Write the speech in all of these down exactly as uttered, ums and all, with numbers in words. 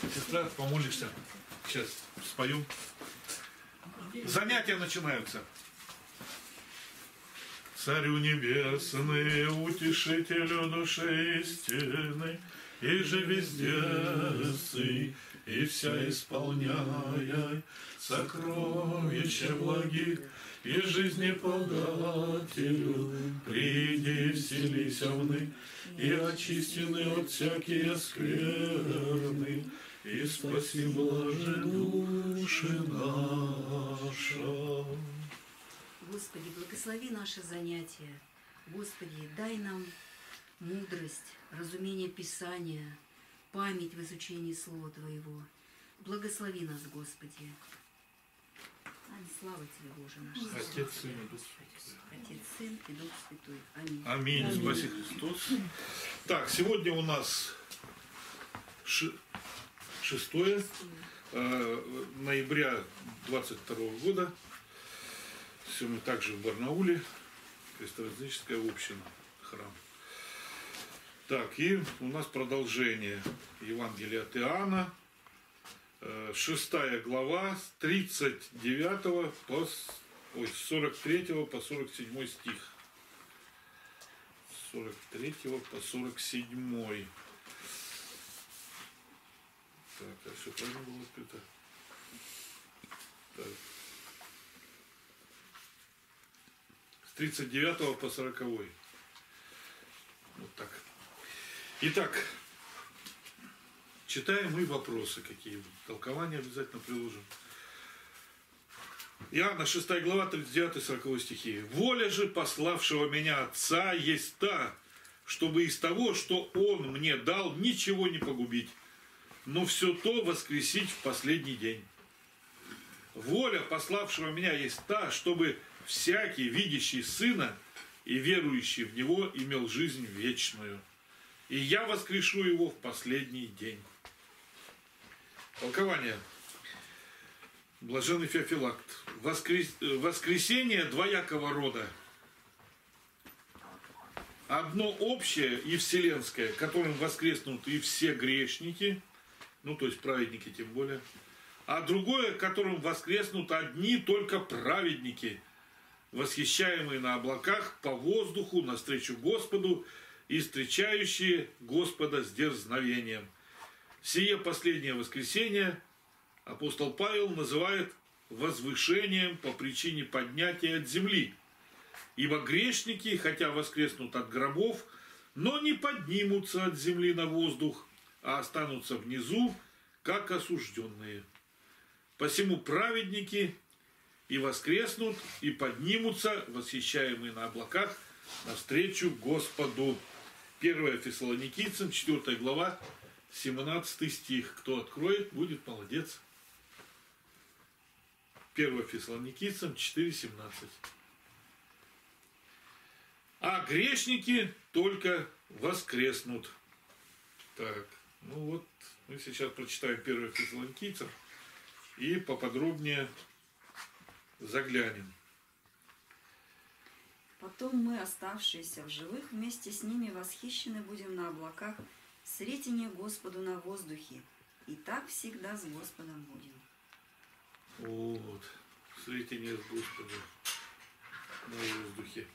Сестра, помолишься. Сейчас спою. Занятия начинаются. Царю небесный, утешителю души истины, и же везде сы, и вся исполняя сокровища благих, и жизни подателю, приди, вселися вны, и очистены от всякие скверны, и спаси, блаже, души наша. Господи, благослови наше занятие. Господи, дай нам мудрость, разумение Писания, память в изучении Слова Твоего. Благослови нас, Господи. Слава Тебе, Боже наш. Отец, Сын и Дух Святой. Отец, Сын и Дух Святой. Аминь. Аминь. Аминь. Спаси Христос. Так, сегодня у нас шестое ноября двадцать второго года. Все мы также в Барнауле. Христовоязыческая община, храм. Так, и у нас продолжение Евангелия от Иоанна. Шестая глава, с тридцать девятого по ой, сорок третьего по сорок седьмой стих. сорок третьего по сорок седьмой. Так, а все правильно было открыто? Так. С тридцать девятого по сороковой. Вот так. Итак, читаем и вопросы какие. Толкования обязательно приложим. Иоанна, шестая глава, тридцать девятый сороковой стихи. «Воля же пославшего меня Отца есть та, чтобы из того, что Он мне дал, ничего не погубить, но все то воскресить в последний день. Воля пославшего меня есть та, чтобы всякий, видящий Сына и верующий в Него, имел жизнь вечную. И я воскрешу его в последний день». Толкование. Блаженный Феофилакт. Воскрес... Воскресение двоякого рода. Одно общее и вселенское, которым воскреснут и все грешники, ну то есть праведники тем более, а другое, которым воскреснут одни только праведники, восхищаемые на облаках по воздуху навстречу Господу и встречающие Господа с дерзновением. Сие последнее воскресенье апостол Павел называет возвышением по причине поднятия от земли. Ибо грешники, хотя воскреснут от гробов, но не поднимутся от земли на воздух, а останутся внизу, как осужденные. Посему праведники и воскреснут, и поднимутся, восхищаемые на облаках, навстречу Господу. первое Фессалоникийцам, четвёртая глава, семнадцатый стих. Кто откроет, будет молодец. первое Фессалоникийцам четыре семнадцать. А грешники только воскреснут. Так, ну вот, мы сейчас прочитаем первое Фессалоникийцам и поподробнее заглянем. Потом мы, оставшиеся в живых, вместе с ними восхищены будем на облаках, сретение Господу на воздухе. И так всегда с Господом будем. Вот, сретение с Господом на воздухе.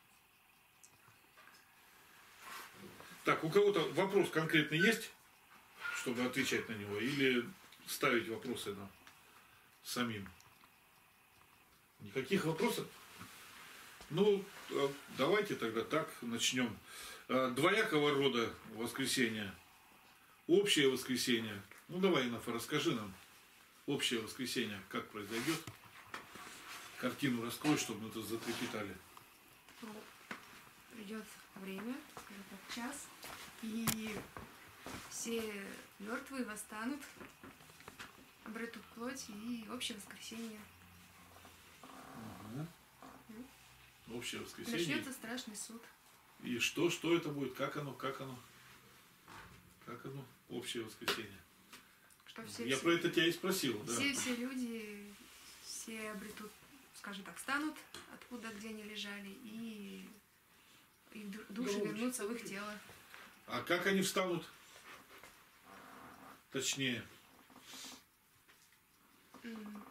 Так, у кого-то вопрос конкретный есть, чтобы отвечать на него, или ставить вопросы нам самим? Никаких вопросов? Ну, давайте тогда так начнем. Двоякого рода воскресенье. Общее воскресенье. Ну, давай, Инафа, расскажи нам. Общее воскресенье, как произойдет. Картину раскрой, чтобы мы это затрепетали. Придет время, скажем так, час, и все мертвые восстанут, обретут плоть, и общее воскресенье. Ага. Общее воскресенье. Начнется страшный суд. И что, что это будет? Как оно, как оно? Как оно? Общее воскресенье. Что все, Я все, про это тебя и спросил. Да. Все, все люди, все обретут, скажем так, встанут откуда, где они лежали, и их души Громче. вернутся в их тело. А как они встанут? Точнее. М.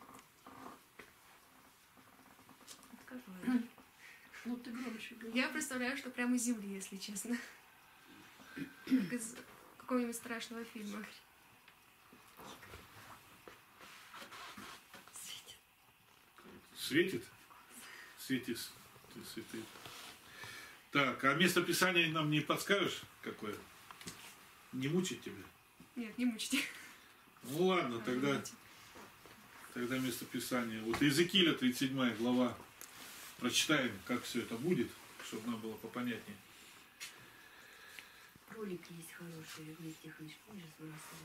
Как говорить? Ну ты громче говори. Я представляю, что прямо из земли, если честно. Как из какого-нибудь страшного фильма. Светит? Светит. Светит. Так, а место Писания нам не подскажешь, какое? Не мучить тебя? Нет, не мучите. Ну ладно, тогда, тогда место Писания. Вот Иезекииля, тридцать седьмая глава. Прочитаем, как все это будет, чтобы нам было попонятнее. Ролик есть хороший, вместе их помнишь, сбрасывал?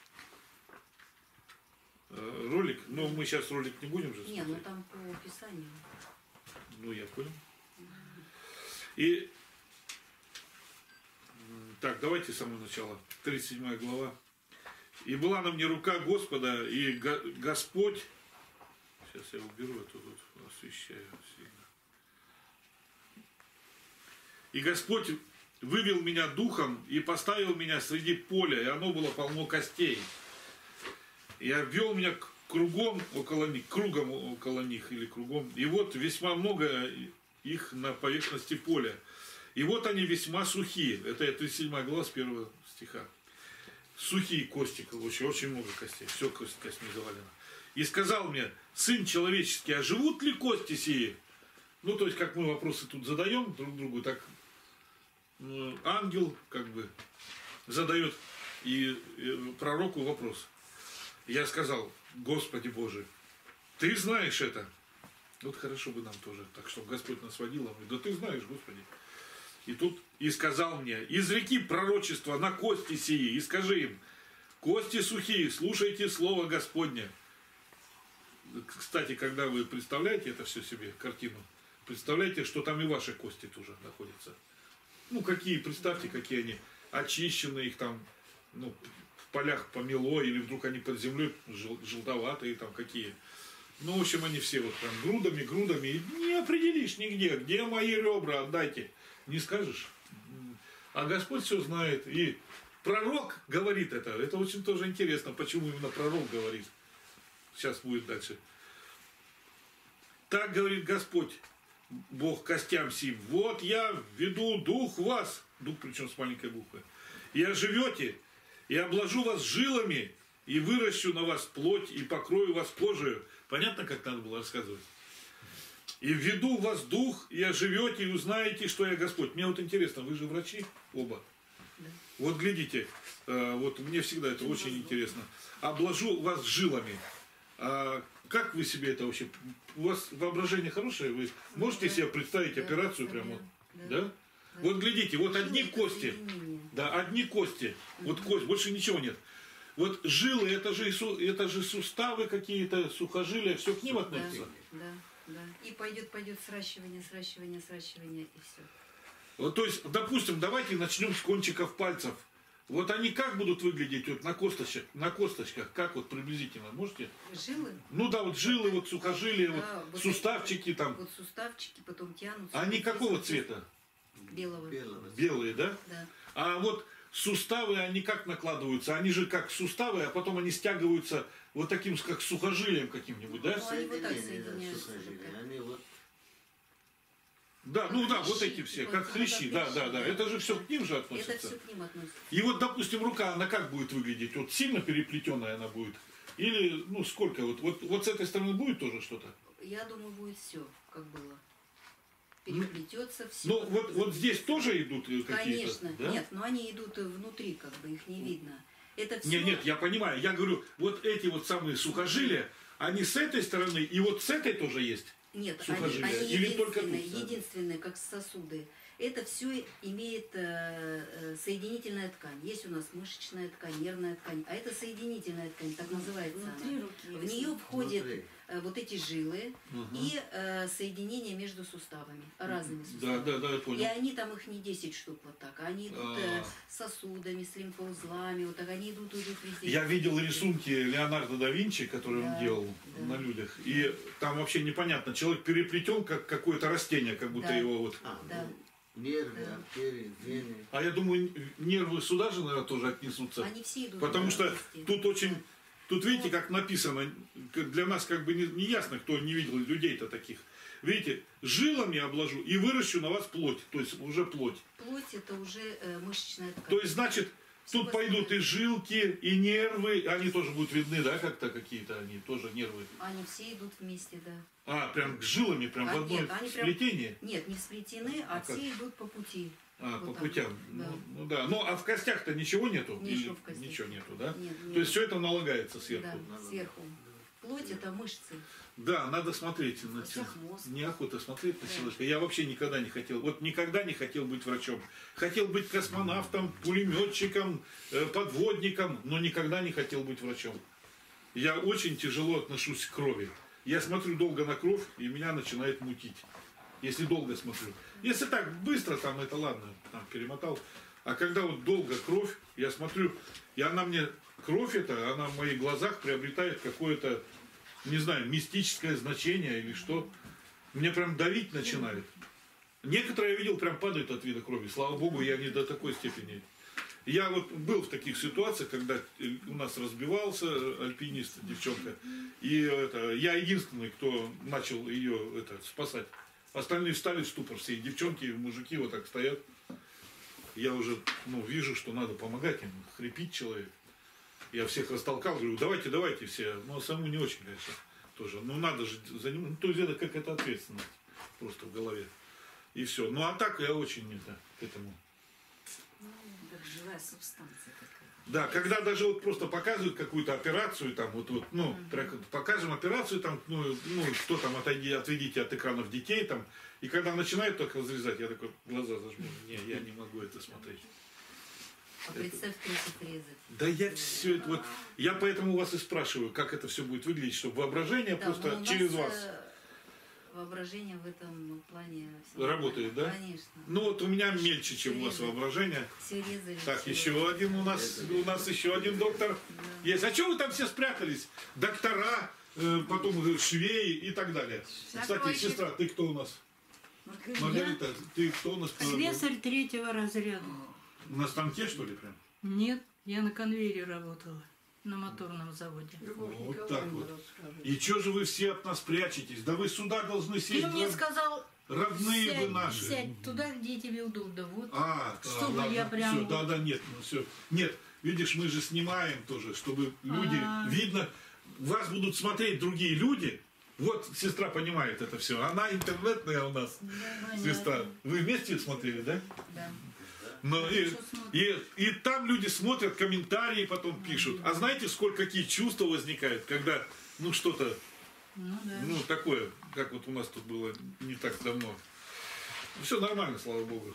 Э, Ролик, но мы сейчас ролик не будем же Не, ну смотреть. там по описанию. Ну, я понял. И м, так, давайте с самого начала. тридцать седьмая глава. И была на мне рука Господа, и Го- Господь... Сейчас я уберу, это тут освещаю сильно. И Господь вывел меня духом и поставил меня среди поля, и оно было полно костей. И обвел меня к- кругом около них, кругом около них или кругом. И вот весьма много их на поверхности поля. И вот они весьма сухие. Это тридцать седьмая глава с первого стиха. Сухие кости, короче, очень много костей. Все кость, костьми завалено. И сказал мне: сын человеческий, а живут ли кости сии? Ну, то есть, как мы вопросы тут задаем друг другу, так ну, ангел как бы задает и, и пророку вопрос. Я сказал: Господи Боже, Ты знаешь это. Вот хорошо бы нам тоже, так чтобы Господь нас водил. Он говорит: да Ты знаешь, Господи. И тут и сказал мне: изреки пророчество на кости сии, и скажи им: кости сухие, слушайте слово Господне. Кстати, когда вы представляете это все себе, картину, представляете, что там и ваши кости тоже находятся. Ну, какие, представьте, какие они очищенные, их там, ну, в полях помело, или вдруг они под землей жел- желтоватые, там какие. Ну, в общем, они все вот прям грудами, грудами, и не определишь нигде, где мои ребра, отдайте. Не скажешь. А Господь все знает. И пророк говорит это. Это очень тоже интересно, почему именно пророк говорит. Сейчас будет дальше. Так говорит Господь, Бог костям сим: вот я введу дух в вас, дух причем с маленькой буквы, и оживете, и обложу вас жилами, и выращу на вас плоть, и покрою вас кожей. Понятно, как надо было рассказывать? И введу в вас дух, и оживете, и узнаете, что я Господь. Мне вот интересно, вы же врачи оба. Да. Вот глядите, э, вот мне всегда это очень интересно. Обложу вас жилами. А как вы себе это вообще? У вас воображение хорошее? Вы можете Да. себе представить Да, операцию да, прямо? вот? да, Да? да. Вот глядите, вот одни Жилы — это кости. соединение. Да, одни кости. Вот кость, больше ничего нет. Вот жилы, это же, и су- это же суставы какие-то, сухожилия, все к ним относится. Да, да. И пойдет, пойдет сращивание, сращивание, сращивание, и все. Вот, то есть, допустим, давайте начнем с кончиков пальцев. Вот они как будут выглядеть вот на косточках, на косточках, как вот приблизительно, можете? Жилы? Ну да, вот жилы, вот сухожилия, Да, вот вот суставчики там. Вот суставчики потом тянутся. Они Вот какого здесь цвета? Белого. Белого. Белые, да? Да. А вот суставы, они как накладываются? Они же как суставы, а потом они стягиваются вот таким, как сухожилием каким-нибудь, да? Ну, они вот так Соединение, да, соединяются, сухожилия. вот так. Они вот Да, ну да, вот хрящи, эти все, типа, как ну, хрящи, да, да, да, да. хрящи, Это же все да. к ним же Это относится. все к ним относится. И вот, допустим, рука, она как будет выглядеть? Вот сильно переплетенная она будет? Или, ну, сколько? Вот, вот, вот с этой стороны будет тоже что-то? Я думаю, будет все, как было. Переплетется все. Ну, вот, вот здесь тоже идут э, какие-то? Конечно. Да? Нет, но они идут внутри, как бы их не видно. Это все. Нет, нет, я понимаю. Я говорю, вот эти вот самые сухожилия, они с этой стороны, и вот с этой тоже есть. Нет, они, сухожилия? они Или только единственные, тут, да? единственные, как сосуды. Это все имеет э, э, соединительная ткань. Есть у нас мышечная ткань, нервная ткань, а это соединительная ткань, так называется Внутри она. руки. В нее входят внутри. э, вот эти жилы Мгм. и э, соединения между суставами, разными Да, суставами. да, да, я И понял. они там их не десять штук вот так, а они идут э, А. сосудами, с лимфоузлами, вот так они идут, идут везде. Я видел рисунки Леонардо да Винчи, которые он Да, делал да. на людях. И там вообще непонятно. Человек переплетен, как какое-то растение, как будто Да. его вот... А, Да. ну, нервы, Да. артерии, вены. А я думаю, нервы сюда же, наверное, тоже отнесутся. Они все идут Потому что вместе. тут очень Тут видите, как написано, для нас как бы не, не ясно, кто не видел людей-то таких. Видите, жилами обложу и выращу на вас плоть, то есть уже плоть. Плоть это уже э, мышечная ткань. То есть, значит, тут пойдут и жилки, и нервы, они тоже будут видны, да, как-то какие-то, они тоже нервы. Они все идут вместе, да. А, прям к жилами, прям А, в одной нет, они прям- сплетении? Нет, не сплетены, а, А как? все идут по пути. А, Вот по так путям. вот, да. Ну, ну да. Ну, а в костях-то ничего нету? Ничего Или в костях. Ничего нету, да? Нет, нет. То есть все это налагается сверху. Да, сверху. Плоть это мышцы. Да, надо смотреть. На костях те- мозг. Неохота смотреть на Да. человека. Я вообще никогда не хотел. Вот никогда не хотел быть врачом. Хотел быть космонавтом, пулеметчиком, э, подводником, но никогда не хотел быть врачом. Я очень тяжело отношусь к крови. Я смотрю долго на кровь, и меня начинает мутить. Если долго смотрю. Если так быстро, там это ладно, там перемотал. А когда вот долго кровь, я смотрю, и она мне, кровь эта, она в моих глазах приобретает какое-то, не знаю, мистическое значение или что. Мне прям давить начинает. Некоторые, я видел, прям падают от вида крови. Слава Богу, я не до такой степени. Я вот был в таких ситуациях, когда у нас разбивался альпинист, девчонка. И это, я единственный, кто начал ее это, спасать. Остальные встали в ступор, все и девчонки, и мужики вот так стоят. Я уже ну, вижу, что надо помогать им, хрипит человек. Я всех растолкал, говорю, давайте, давайте все. Но самому не очень, конечно, тоже. Ну надо же за ним, ну, то есть это как это ответственность просто в голове. И все. Ну а так я очень это, к этому. Как живая субстанция какая-то. Да, когда даже вот просто показывают какую-то операцию, там, вот, вот, ну, прям покажем операцию, там, ну, ну, что там, отойди, отведите от экранов детей, там, и когда начинают только разрезать, я такой глаза зажму, не, я не могу это смотреть. А представь, кто их резать. Да я все это вот, я поэтому вас и спрашиваю, как это все будет выглядеть, чтобы воображение Да, просто но у нас, через вас. э, Воображение в этом плане всё Работает, нормально. да? Конечно. Ну вот у меня мельче, чем у вас воображение. Все резали. Так, всё. еще один у нас, у нас еще один доктор есть. А что вы там все спрятались? Доктора, э, потом швеи и так далее. Кстати, Закройте. сестра, ты кто у нас? Маргарита, Маргарита, ты кто у нас? Слесарь третьего разряда. На станке, что ли, прям? Нет, я на конвейере работала, на моторном заводе. Вот так вот. И что же вы все от нас прячетесь? Да вы сюда должны сесть. Ты мне род- сказал, Родные вы сядь, наши. сядь туда, где тебе удобно. Вот. А, Чтобы да, я ладно, прям всё, вот- да, да, нет, ну все. Нет, видишь, мы же снимаем тоже, чтобы люди, А. видно, вас будут смотреть другие люди. Вот сестра понимает это все. Она интернетная у нас, сестра. Вы вместе смотрели, да? Да. Но и, Хорошо смотрят. и, и там люди смотрят, комментарии потом пишут. А знаете, сколько какие чувства возникают, когда, ну, что-то, Ну да. ну, такое, как вот у нас тут было не так давно. Все нормально, слава Богу.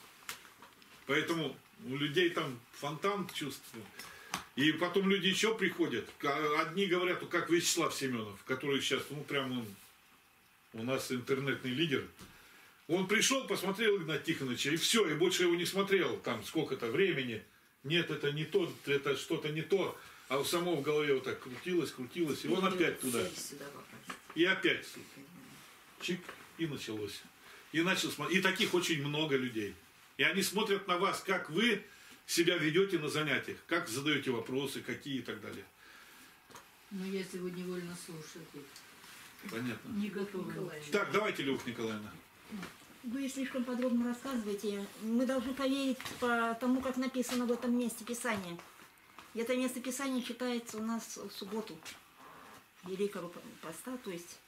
Поэтому у людей там фонтан чувств. И потом люди еще приходят. Одни говорят, ну, как Вячеслав Семенов, который сейчас, ну, прям он у нас интернетный лидер. Он пришел, посмотрел Игната Тихоновича, и все, и больше его не смотрел, там, сколько-то времени. Нет, это не то, это что-то не то. А у самого в голове вот так крутилось, крутилось, и он опять туда. цель сюда попасть. И опять, чик, и началось. И начал смотреть. И таких очень много людей. И они смотрят на вас, как вы себя ведете на занятиях, как задаете вопросы, какие и так далее. Ну если вы невольно слушаете, Понятно. не готовы. Так, давайте, Люк Николаевна. Вы слишком подробно рассказываете. Мы должны поверить по тому, как написано в этом месте Писания. И это место Писания читается у нас в субботу Великого Поста, то есть...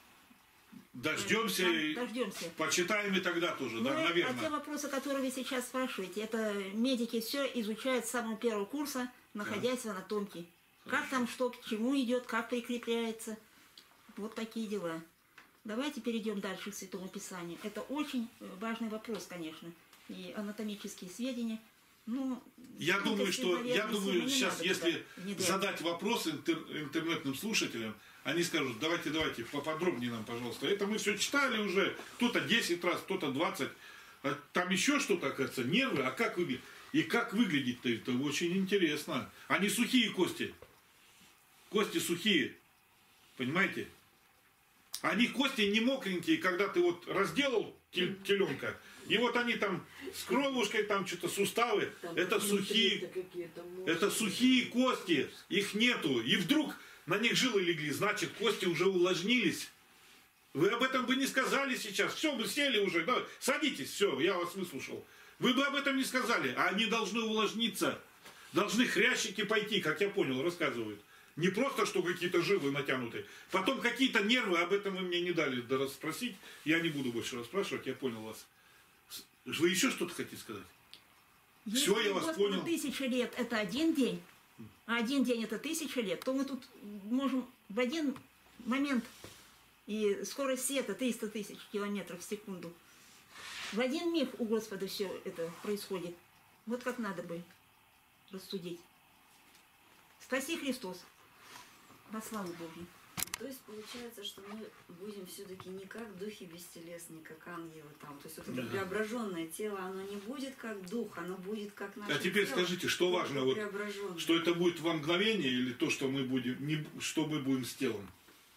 Дождемся Да, и дождемся. почитаем и тогда тоже, Ну, да, а те наверное. вопросы, которые вы сейчас спрашиваете, это медики все изучают с самого первого курса, находясь в анатомке. Как там что, к чему идет, как прикрепляется. Вот такие дела. Давайте перейдем дальше к Святому Писанию. Это очень важный вопрос, конечно. И анатомические сведения. Ну, Я сколько думаю, что наверное, я думаю, не сейчас, надо если туда внедрять. задать вопрос интер- интернетным слушателям, они скажут, давайте, давайте, поподробнее нам, пожалуйста. Это мы все читали уже, кто-то десять раз, кто-то двадцать. А там еще что-то, оказывается, нервы, а как выглядит? И как выглядит-то это очень интересно. Они сухие кости. Кости сухие. Понимаете? Они кости не мокренькие, когда ты вот разделал тел- теленка. И вот они там с кровушкой, там что-то суставы, это сухие, это сухие кости, их нету. И вдруг на них жилы легли, значит, кости уже увлажнились. Вы об этом бы не сказали сейчас. Все, вы сели уже. Да, садитесь, все, я вас выслушал. Вы бы об этом не сказали. А они должны увлажниться. Должны хрящики пойти, как я понял, рассказывают. Не просто, что какие-то жилы натянуты. Потом какие-то нервы, об этом вы мне не дали расспросить. Я не буду больше расспрашивать, я понял вас. Вы еще что-то хотите сказать? Если Все, я вас Господу понял. тысяча лет это один день, а один день это тысяча лет, то мы тут можем в один момент, и скорость света триста тысяч километров в секунду, в один миг у Господа все это происходит. Вот как надо бы рассудить. Спаси Христос. Во славу Божью. То есть получается, что мы будем все-таки не как духи бестелесные, как ангелы там. То есть вот это Да. преображенное тело, оно не будет как дух, оно будет как наше А теперь тело, скажите, что только важно, вот, преображенное. что это будет во мгновение или то, что мы будем, не, что мы будем с телом?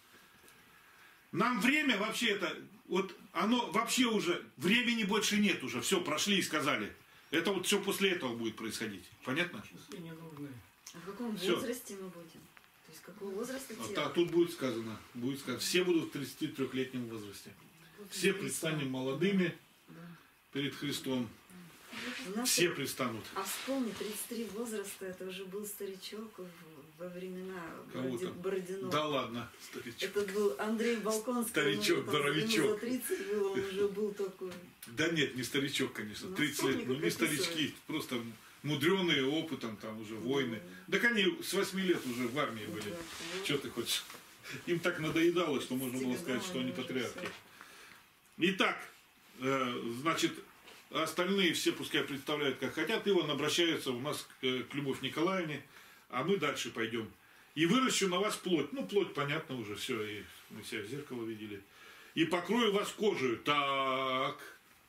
Нам время вообще это, вот оно вообще уже, времени больше нет уже, все, прошли и сказали. Это вот все после этого будет происходить. Понятно? А в каком Всё. возрасте мы будем? То есть какого возраста А, тело? та- тут будет сказано, будет сказано, все будут в тридцатитрёхлетнем возрасте. Все предстанем молодыми перед Христом. У нас Все предстанут. А вспомни, тридцать три возраста, это уже был старичок в- во времена Кого Бороди- там? Бородино. Да ладно, старичок. Это был Андрей Балконский. Старичок, он уже там, здоровячок. ему за тридцать было, он уже был такой. Да нет, не старичок, конечно. Ну, тридцать вспомни, лет, ну как не описывают. старички, просто мудреные опытом, там уже войны. Так они с восьми лет уже в армии были. Вот. Что ты хочешь? Им так надоедало, что можно было сказать, что они патриархи. Итак, э, значит, остальные все пускай представляют, как хотят. Иван обращается у нас к, к Любовь Николаевне, а мы дальше пойдем. И выращу на вас плоть. Ну, плоть, понятно уже, все, и мы себя в зеркало видели. И покрою вас кожей. Так,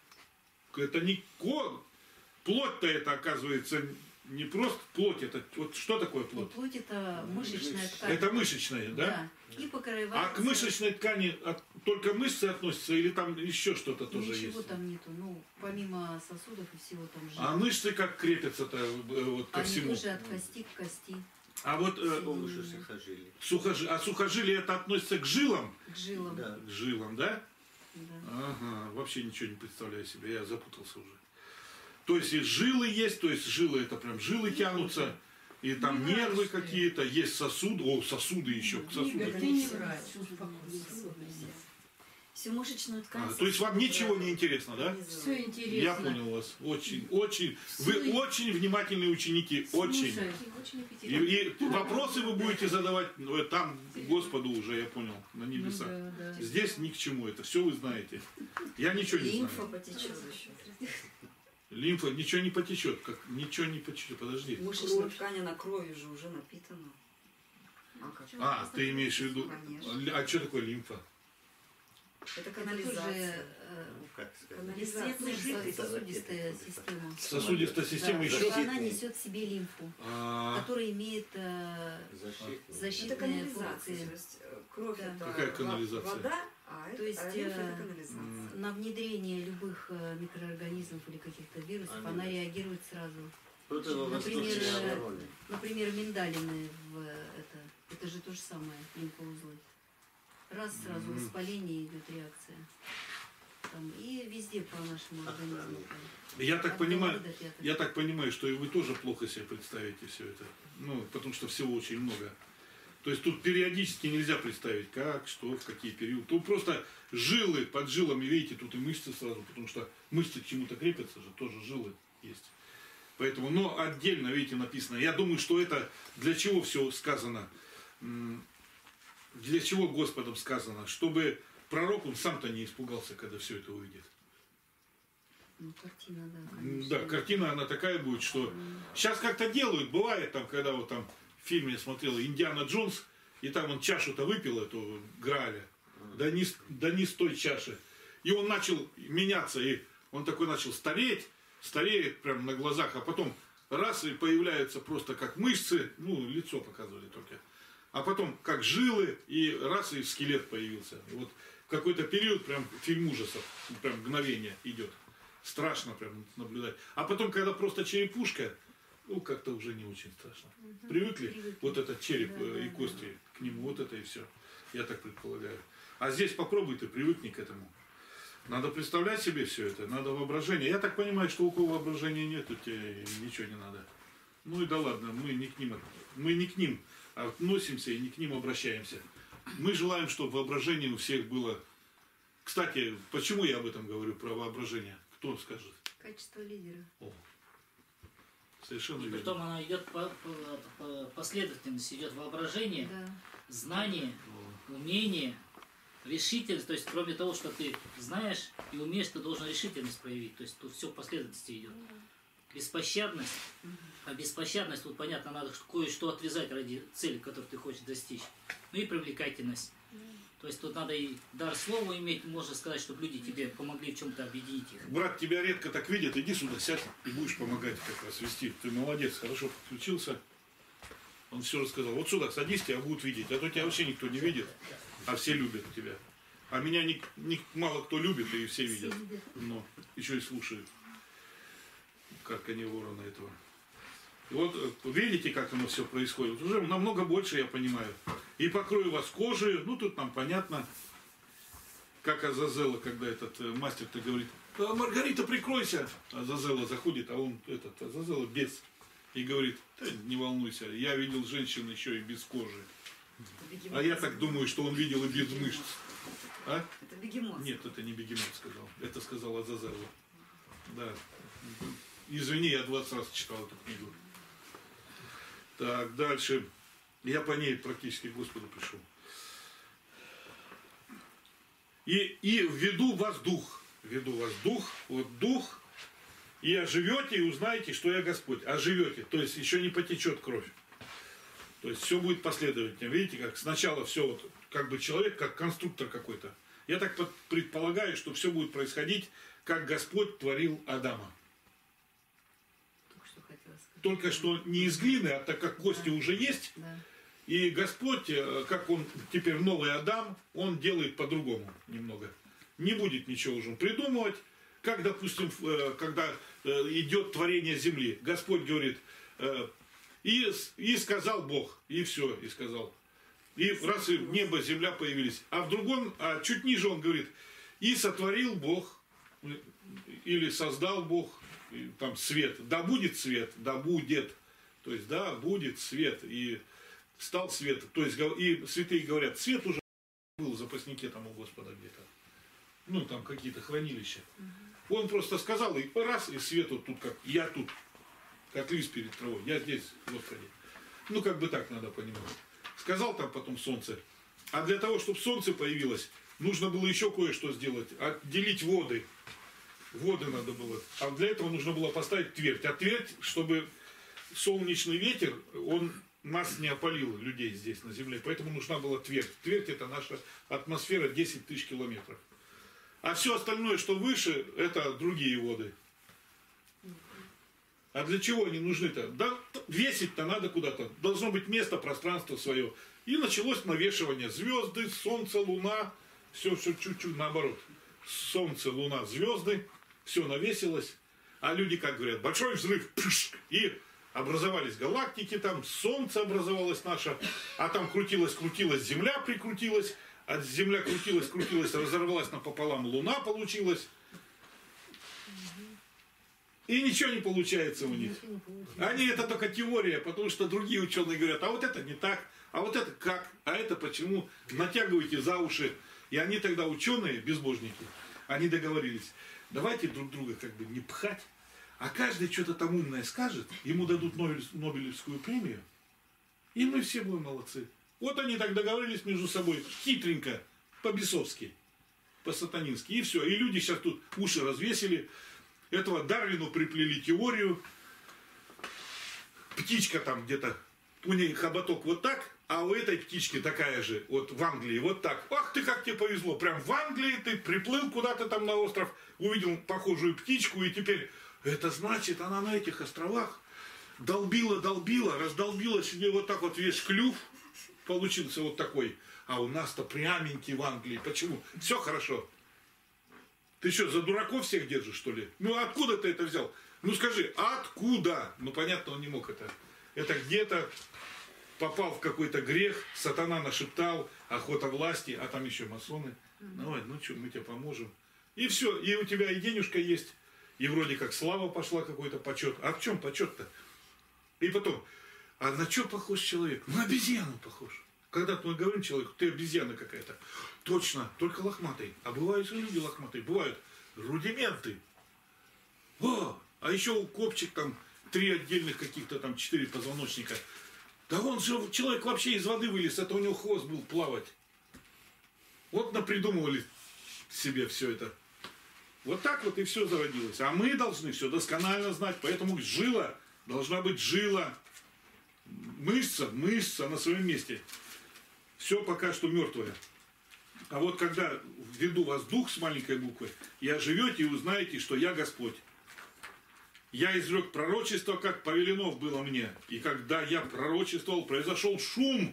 это не ко... Плоть-то это, оказывается, не просто плоть. Это вот что такое Ну, плоть? плоть это мышечная ткань. Это мышечная, да? Да. И покрывается. А к мышечной ткани от- только мышцы относятся или там еще что-то тоже Ничего есть? там нету. Ну, помимо сосудов и всего там жира. А мышцы как крепятся-то э, вот ко Они всему? тоже от кости к кости, А вот э, Помнишь, сухожилие. сухожи- а сухожилия это относится к жилам? к жилам. Да. К жилам, да? Да. Ага, вообще ничего не представляю себе, я запутался уже. То есть и жилы есть, то есть жилы это прям жилы тянутся, и там Не нервы врач ты. какие-то, есть сосуды, о, сосуды еще, к Игорь, сосудам. ты не врач, успокойся. Всю мышечную ткань. А, то есть вам ничего не интересно, да? Все интересно. Я понял вас. Очень, очень. Вы Всё- очень внимательные ученики. Очень. Слушай, И, и вопросы вы будете задавать ну, там Господу уже, я понял, на ну небесах. да, да. Здесь ни к чему. Это все вы знаете. Я ничего не Лимфа знаю. потечет еще. Лимфа, ничего не потечет. Как, ничего не потечет. Подожди. Мышечная ткань, она кровью же уже напитана. А как? А, ты имеешь в виду. Конечно. А что такое лимфа? Это Это канализация. тоже э, Ну, как сказать. Канализация. естественная сосудистая система. Сосудистая система Да, еще. Что она защитная. несет в себе лимфу, А, которая имеет э, Защитный. Это защитные канализация. функции. То есть э, кровь Да. это Какая во- канализация? вода, а, То это, есть, а лимфа э, это канализация. м, На внедрение любых э, микроорганизмов или каких-то вирусов Они- она реагирует сразу. Это во Например, восточной э, обороне. Например, миндалины в э, это. Это же то же самое, лимфоузлы. Раз сразу Мгм. воспаление идет реакция. Там, и везде по нашему организму. Я так От понимаю, головы до пяток. я так понимаю, что и вы тоже плохо себе представите все это. Ну, потому что всего очень много. То есть тут периодически нельзя представить, как, что, в какие периоды. Тут просто жилы под жилами, видите, тут и мышцы сразу, потому что мышцы к чему-то крепятся же, тоже жилы есть. Поэтому, но отдельно, видите, написано. Я думаю, что это для чего все сказано. М, Для чего Господом сказано? Чтобы пророк, он сам-то не испугался, когда все это увидит. Ну, картина, да, М, конечно. Да, картина, она такая будет, что сейчас как-то делают, бывает там, когда вот там в фильме я смотрел Индиана Джонс, и там он чашу-то выпил, эту Грааля, да не, с- да не с той чаши. И он начал меняться, и он такой начал стареть, стареет прям на глазах, а потом раз и появляются просто как мышцы, ну, лицо показывали только. А потом, как жилы, и раз, и скелет появился. И вот в какой-то период прям фильм ужасов, прям мгновение идет. Страшно прям наблюдать. А потом, когда просто черепушка, ну, как-то уже не очень страшно. Угу. Привыкли? Привыкли. Вот этот череп да, и да, кости да. к нему, вот это и все. Я так предполагаю. А здесь попробуй ты, привыкни к этому. Надо представлять себе все это, надо воображение. Я так понимаю, что у кого воображения нет, тебе ничего не надо. Ну и да ладно, мы не к ним, мы не к ним относимся и не к ним обращаемся. Мы желаем, чтобы воображение у всех было. Кстати, почему я об этом говорю, про воображение? Кто скажет? Качество лидера. О, совершенно И верно. потом она идет по, по, по последовательности, идет воображение, Да. знание, умение, решительность. То есть, кроме того, что ты знаешь и умеешь, ты должен решительность проявить. То есть, тут все в последовательности идет. Беспощадность. А беспощадность, тут понятно, надо кое-что отрезать ради цели, которую ты хочешь достичь. Ну и привлекательность. То есть тут надо и дар слова иметь, можно сказать, чтобы люди тебе помогли в чем-то объединить их. Брат, тебя редко так видят, иди сюда, сядь и будешь помогать как раз вести. Ты молодец, хорошо подключился. Он все рассказал. Вот сюда садись, тебя будут видеть. А то тебя вообще никто не видит, а все любят тебя. А меня не, не, мало кто любит, и все видят. Но еще и слушают. Карканье ворона этого. И вот видите, как оно все происходит. Уже намного больше я понимаю. И покрою вас кожей. Ну, тут нам понятно, как Азазела, когда этот мастер-то говорит: а, Маргарита, прикройся. Азазела заходит, а он, этот, Азазела бес. И говорит: да, не волнуйся, я видел женщин еще и без кожи. А я так думаю, что он видел и без мышц. А? Это бегемот. Нет, это не бегемот сказал. Это сказал Азазела. Да. Извини, я двадцать раз читал эту книгу. Так, дальше. Я по ней практически к Господу пришел. И, и введу вас дух. Введу вас дух. Вот дух. И оживете, и узнаете, что я Господь. Оживете. То есть еще не потечет кровь. То есть все будет последовательно. Видите, как сначала все вот, как бы человек, как конструктор какой-то. Я так предполагаю, что все будет происходить, как Господь творил Адама. Только что не из глины, а так как кости да. уже есть. Да. И Господь, как он теперь новый Адам, он делает по-другому немного. Не будет ничего уже придумывать. Как, допустим, когда идет творение земли. Господь говорит: и, и сказал Бог, и все, и сказал. И раз и небо, земля появились. А в другом, а чуть ниже он говорит: и сотворил Бог, или создал Бог, там свет, да будет свет, да будет, то есть да будет свет, и стал свет, то есть и святые говорят, свет уже был в запаснике там у Господа где-то, ну там какие-то хранилища. Угу. Он просто сказал, и раз, и свет вот тут, как я тут, как лист перед травой, я здесь, Господи. Ну как бы так надо понимать. Сказал там потом солнце, а для того, чтобы солнце появилось, нужно было еще кое-что сделать, отделить воды. Воды надо было. А для этого нужно было поставить твердь. А твердь, чтобы солнечный ветер, он нас не опалил, людей здесь на земле. Поэтому нужна была твердь. Твердь — это наша атмосфера десять тысяч километров. А все остальное, что выше, это другие воды. А для чего они нужны-то? Да весить-то надо куда-то. Должно быть место, пространство свое. И началось навешивание. Звезды, солнце, луна. Все, все чуть-чуть наоборот. Солнце, луна, звезды. Все навесилось. А люди, как говорят, большой взрыв. Пш, и образовались галактики там. Солнце образовалось наше. А там крутилась-крутилась, Земля прикрутилась. А Земля крутилась-крутилась, разорвалась напополам. Луна получилась. И ничего не получается у них. Они это только теория, потому что другие ученые говорят, а вот это не так, а вот это как, а это почему. Натягивайте за уши. И они тогда, ученые, безбожники, они договорились, давайте друг друга как бы не пхать, а каждый что-то там умное скажет, ему дадут Нобелевскую премию, и мы все будем молодцы. Вот они так договорились между собой, хитренько, по-бесовски, по-сатанински, и все. И люди сейчас тут уши развесили, этого Дарвину приплели теорию, птичка там где-то, у нее хоботок вот так, а у этой птички такая же, вот в Англии, вот так. Ах ты, как тебе повезло, прям в Англии ты приплыл куда-то там на остров, увидел похожую птичку, и теперь, это значит, она на этих островах долбила-долбила, раздолбила себе вот так вот весь клюв, получился вот такой. А у нас-то пряменький в Англии. Почему? Все хорошо. Ты что, за дураков всех держишь, что ли? Ну, откуда ты это взял? Ну, скажи, откуда? Ну, понятно, он не мог это. Это где-то попал в какой-то грех, сатана нашептал, охота власти, а там еще масоны. Давай, ну что, мы тебе поможем. И все, и у тебя и денежка есть, и вроде как слава пошла, какой-то почет. А в чем почет-то? И потом, а на что похож человек? На обезьяну похож. Когда мы говорим человеку, ты обезьяна какая-то. Точно, только лохматый. А бывают же люди лохматые, бывают рудименты. О, а еще у копчик там три отдельных каких-то там, четыре позвоночника. Да он же, человек вообще из воды вылез, это у него хвост был плавать. Вот напридумывали себе все это. Вот так вот и все зародилось. А мы должны все досконально знать, поэтому жила должна быть жила. Мышца, мышца на своем месте. Все пока что мертвое. А вот когда введу вас дух с маленькой буквы, и оживете и узнаете, что я Господь. Я изрек пророчество, как повелено было мне. И когда я пророчествовал, произошел шум.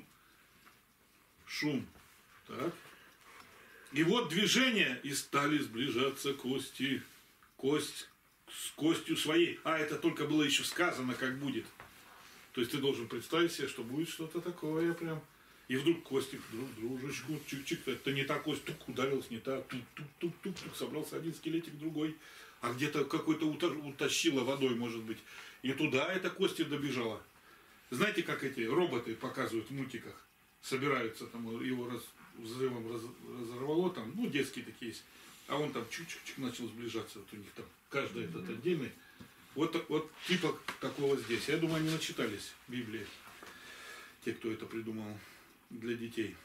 Шум. Так. И вот движение, и стали сближаться кости. Кость с костью своей. А это только было еще сказано, как будет. То есть ты должен представить себе, что будет что-то такое прям. И вдруг кости друг дружечку, чик-чик, это не та кость, тук, ударилась не та, тук-тук-тук-тук, собрался один скелетик, другой. А где-то какой-то утащило водой, может быть. И туда эта кость добежала. Знаете, как эти роботы показывают в мультиках? Собираются, там его раз, взрывом раз, разорвало, там, ну, детские такие есть. А он там чуть-чуть начал сближаться, вот у них там, каждый этот отдельный. Вот, вот типа такого здесь. Я думаю, они начитались в Библии. Те, кто это придумал для детей.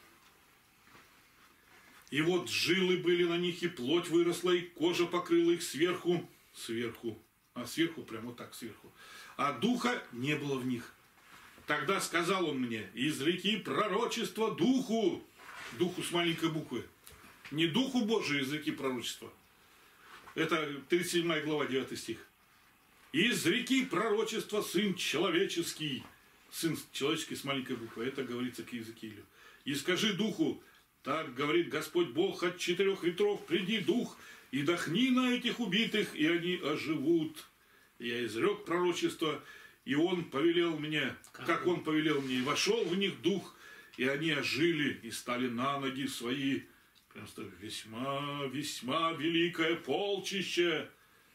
И вот жилы были на них, и плоть выросла, и кожа покрыла их сверху, сверху, а сверху, прямо вот так сверху. А духа не было в них. Тогда сказал он мне, изреки пророчество духу, духу с маленькой буквы. Не духу Божию изреки пророчество. Это тридцать седьмая глава, девятый стих. Изреки пророчество сын человеческий. Сын человеческий с маленькой буквы. Это говорится к Иезекиилю. И скажи духу, так говорит Господь Бог от четырех ветров, приди дух и дохни на этих убитых, и они оживут. Я изрек пророчество, и он повелел мне, как он повелел мне, и вошел в них дух, и они ожили, и стали на ноги свои. Просто весьма, весьма великое полчище.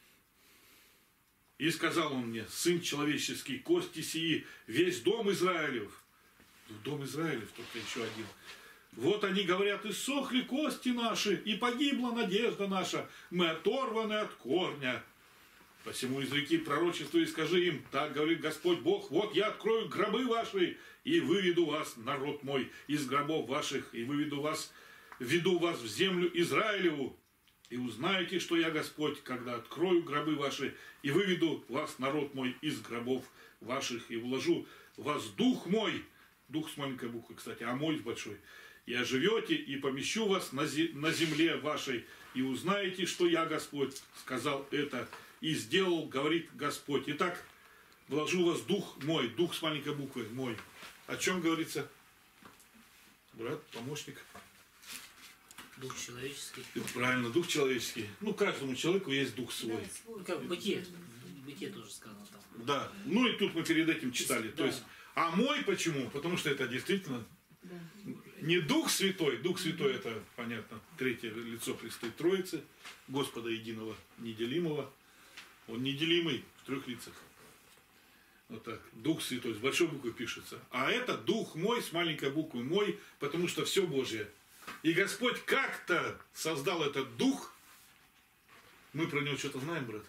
И сказал он мне, сын человеческий, кости сии, весь дом Израилев. Дом Израилев, только еще один. Вот они говорят, иссохли кости наши, и погибла надежда наша, мы оторваны от корня. Посему изреки пророчество и скажи им, так говорит Господь Бог, вот я открою гробы ваши, и выведу вас, народ мой, из гробов ваших, и выведу вас, введу вас в землю Израилеву. И узнаете, что я Господь, когда открою гробы ваши, и выведу вас, народ мой, из гробов ваших, и вложу в вас дух мой, дух с маленькой буквы, кстати, а мой с большой, и оживете, и помещу вас на земле вашей, и узнаете, что я Господь, сказал это, и сделал, говорит Господь. Итак, вложу в вас дух мой, дух с маленькой буквы мой. О чем говорится? Брат, помощник. Дух человеческий. Правильно, дух человеческий. Ну, каждому человеку есть дух свой. Да, свой. Ну, как в бытие. В бытие тоже сказано там. Да. Ну и тут мы перед этим читали. Да. То есть, а мой почему? Потому что это действительно Да. не Дух Святой. Дух Святой это, понятно, третье лицо Пресвятой Троицы, Господа Единого, Неделимого. Он неделимый в трех лицах. Вот так. Дух Святой с большой буквы пишется. А это Дух мой с маленькой буквы мой, потому что все Божье. И Господь как-то создал этот дух. Мы про него что-то знаем, брат?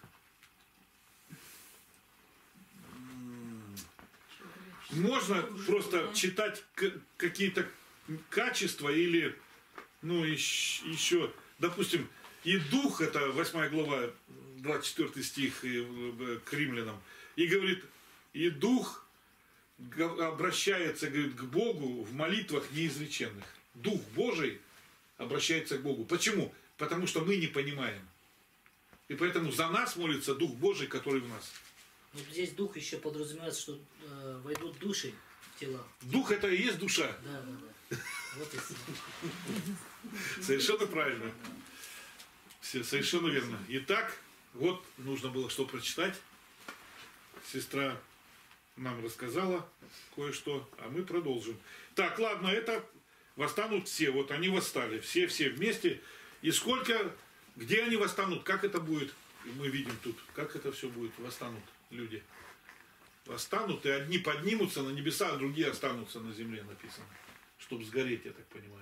Можно просто читать какие-то качества или, ну, еще, допустим, и дух, это восьмая глава, двадцать четвёртый стих к римлянам, и говорит, и дух обращается, говорит, к Богу в молитвах неизреченных. Дух Божий обращается к Богу. Почему? Потому что мы не понимаем. И поэтому за нас молится Дух Божий, который в нас. Ну, здесь дух еще подразумевается, что э, войдут души в телах. Дух это и есть душа. Да, да, да. Вот и все. Совершенно правильно. Все, совершенно верно. Итак, вот нужно было что прочитать. Сестра нам рассказала кое-что, а мы продолжим. Так, ладно, это восстанут все. Вот они восстали. Все-все вместе. И сколько, где они восстанут, как это будет, мы видим тут, как это все будет, восстанут люди. Восстанут, и одни поднимутся на небеса, а другие останутся на земле, написано. Чтобы сгореть, я так понимаю.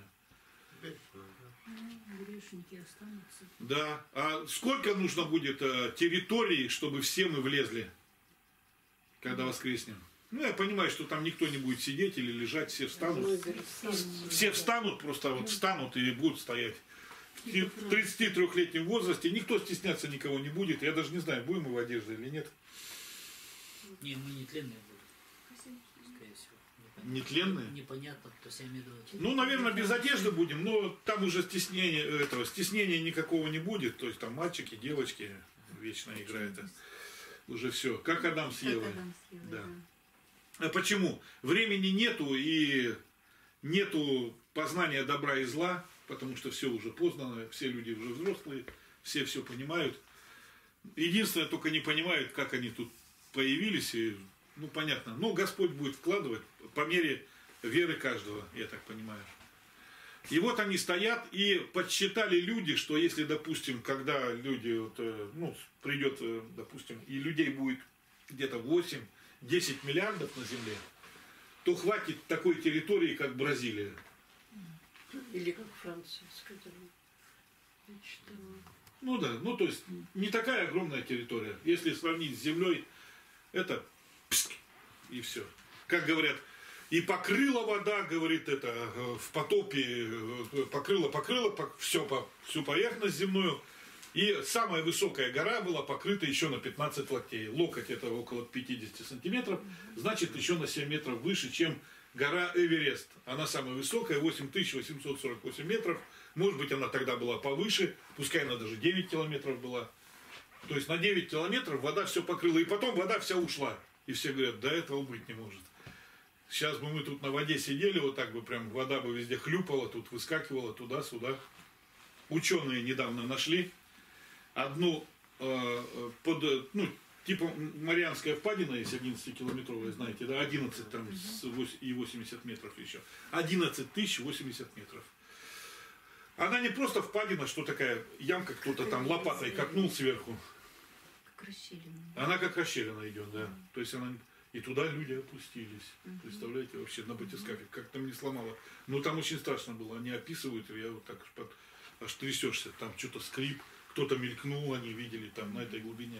Грешники останутся. Да. А сколько нужно будет э, территорий, чтобы все мы влезли, когда воскреснем? Ну, я понимаю, что там никто не будет сидеть или лежать, все встанут. Все встанут, просто вот встанут и будут стоять. В тридцатитрёхлетнем возрасте никто стесняться никого не будет. Я даже не знаю, будем мы в одежде или нет. Не, мы не тленные будем. Скорее всего. Нетленные? Непонятно, то есть я имею в виду. Ну, наверное, без одежды будем, но там уже стеснения, этого, стеснения никакого не будет. То есть там мальчики, девочки вечно играют. Уже все. Как Адам с Евой. Как Адам с Евой, Да. да. А почему? Времени нету и нету познания добра и зла, потому что все уже познано, все люди уже взрослые, все все понимают. Единственное, только не понимают, как они тут появились, и, ну, понятно. Но Господь будет вкладывать по мере веры каждого, я так понимаю. И вот они стоят, и подсчитали люди, что если, допустим, когда люди, вот, ну, придет, допустим, и людей будет где-то восемь-десять миллиардов на земле, то хватит такой территории, как Бразилия. Или как Франция, с которой я читала. Ну да, ну то есть не такая огромная территория. Если сравнить с землей, это пск, и все. Как говорят, и покрыла вода, говорит это, в потопе, покрыла, покрыла, все, по, всю поверхность земную. И самая высокая гора была покрыта еще на пятнадцать локтей. Локоть это около пятидесяти сантиметров, значит еще на семь метров выше, чем гора Эверест. Она самая высокая, восемь тысяч восемьсот сорок восемь метров. Может быть, она тогда была повыше, пускай она даже девять километров была. То есть на девять километров вода все покрыла, и потом вода вся ушла. И все говорят, да этого быть не может. Сейчас бы мы тут на воде сидели, вот так бы прям вода бы везде хлюпала, тут выскакивала туда-сюда. Ученые недавно нашли одну, э, под, ну, типа Марианская впадина есть одиннадцатикилометровая, знаете, да, одиннадцать там и восемьдесят метров еще. одиннадцать тысяч восемьдесят метров. Она не просто впадина, что такая ямка, кто-то там лопатой копнул сверху. Как расщелина. Она как расщелина идет, да. То есть она... И туда люди опустились. Представляете, вообще на батискафе. Как там не сломало. Но там очень страшно было. Они описывают, я вот так под... аж трясешься. Там что-то скрип, кто-то мелькнул, они видели там на этой глубине.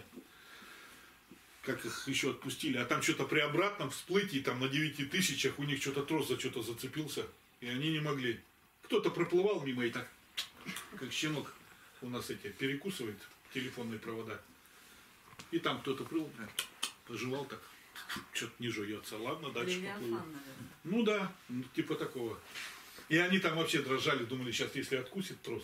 Как их еще отпустили. А там что-то при обратном всплытии, там на девяти тысячах у них что-то трос за что-то зацепился. И они не могли. Кто-то проплывал мимо и так, как щенок у нас эти, перекусывает телефонные провода. И там кто-то плыл, пожевал так, что-то не жуется. Ладно, дальше поплыву. Ну да, типа такого. И они там вообще дрожали, думали, сейчас если откусит трос.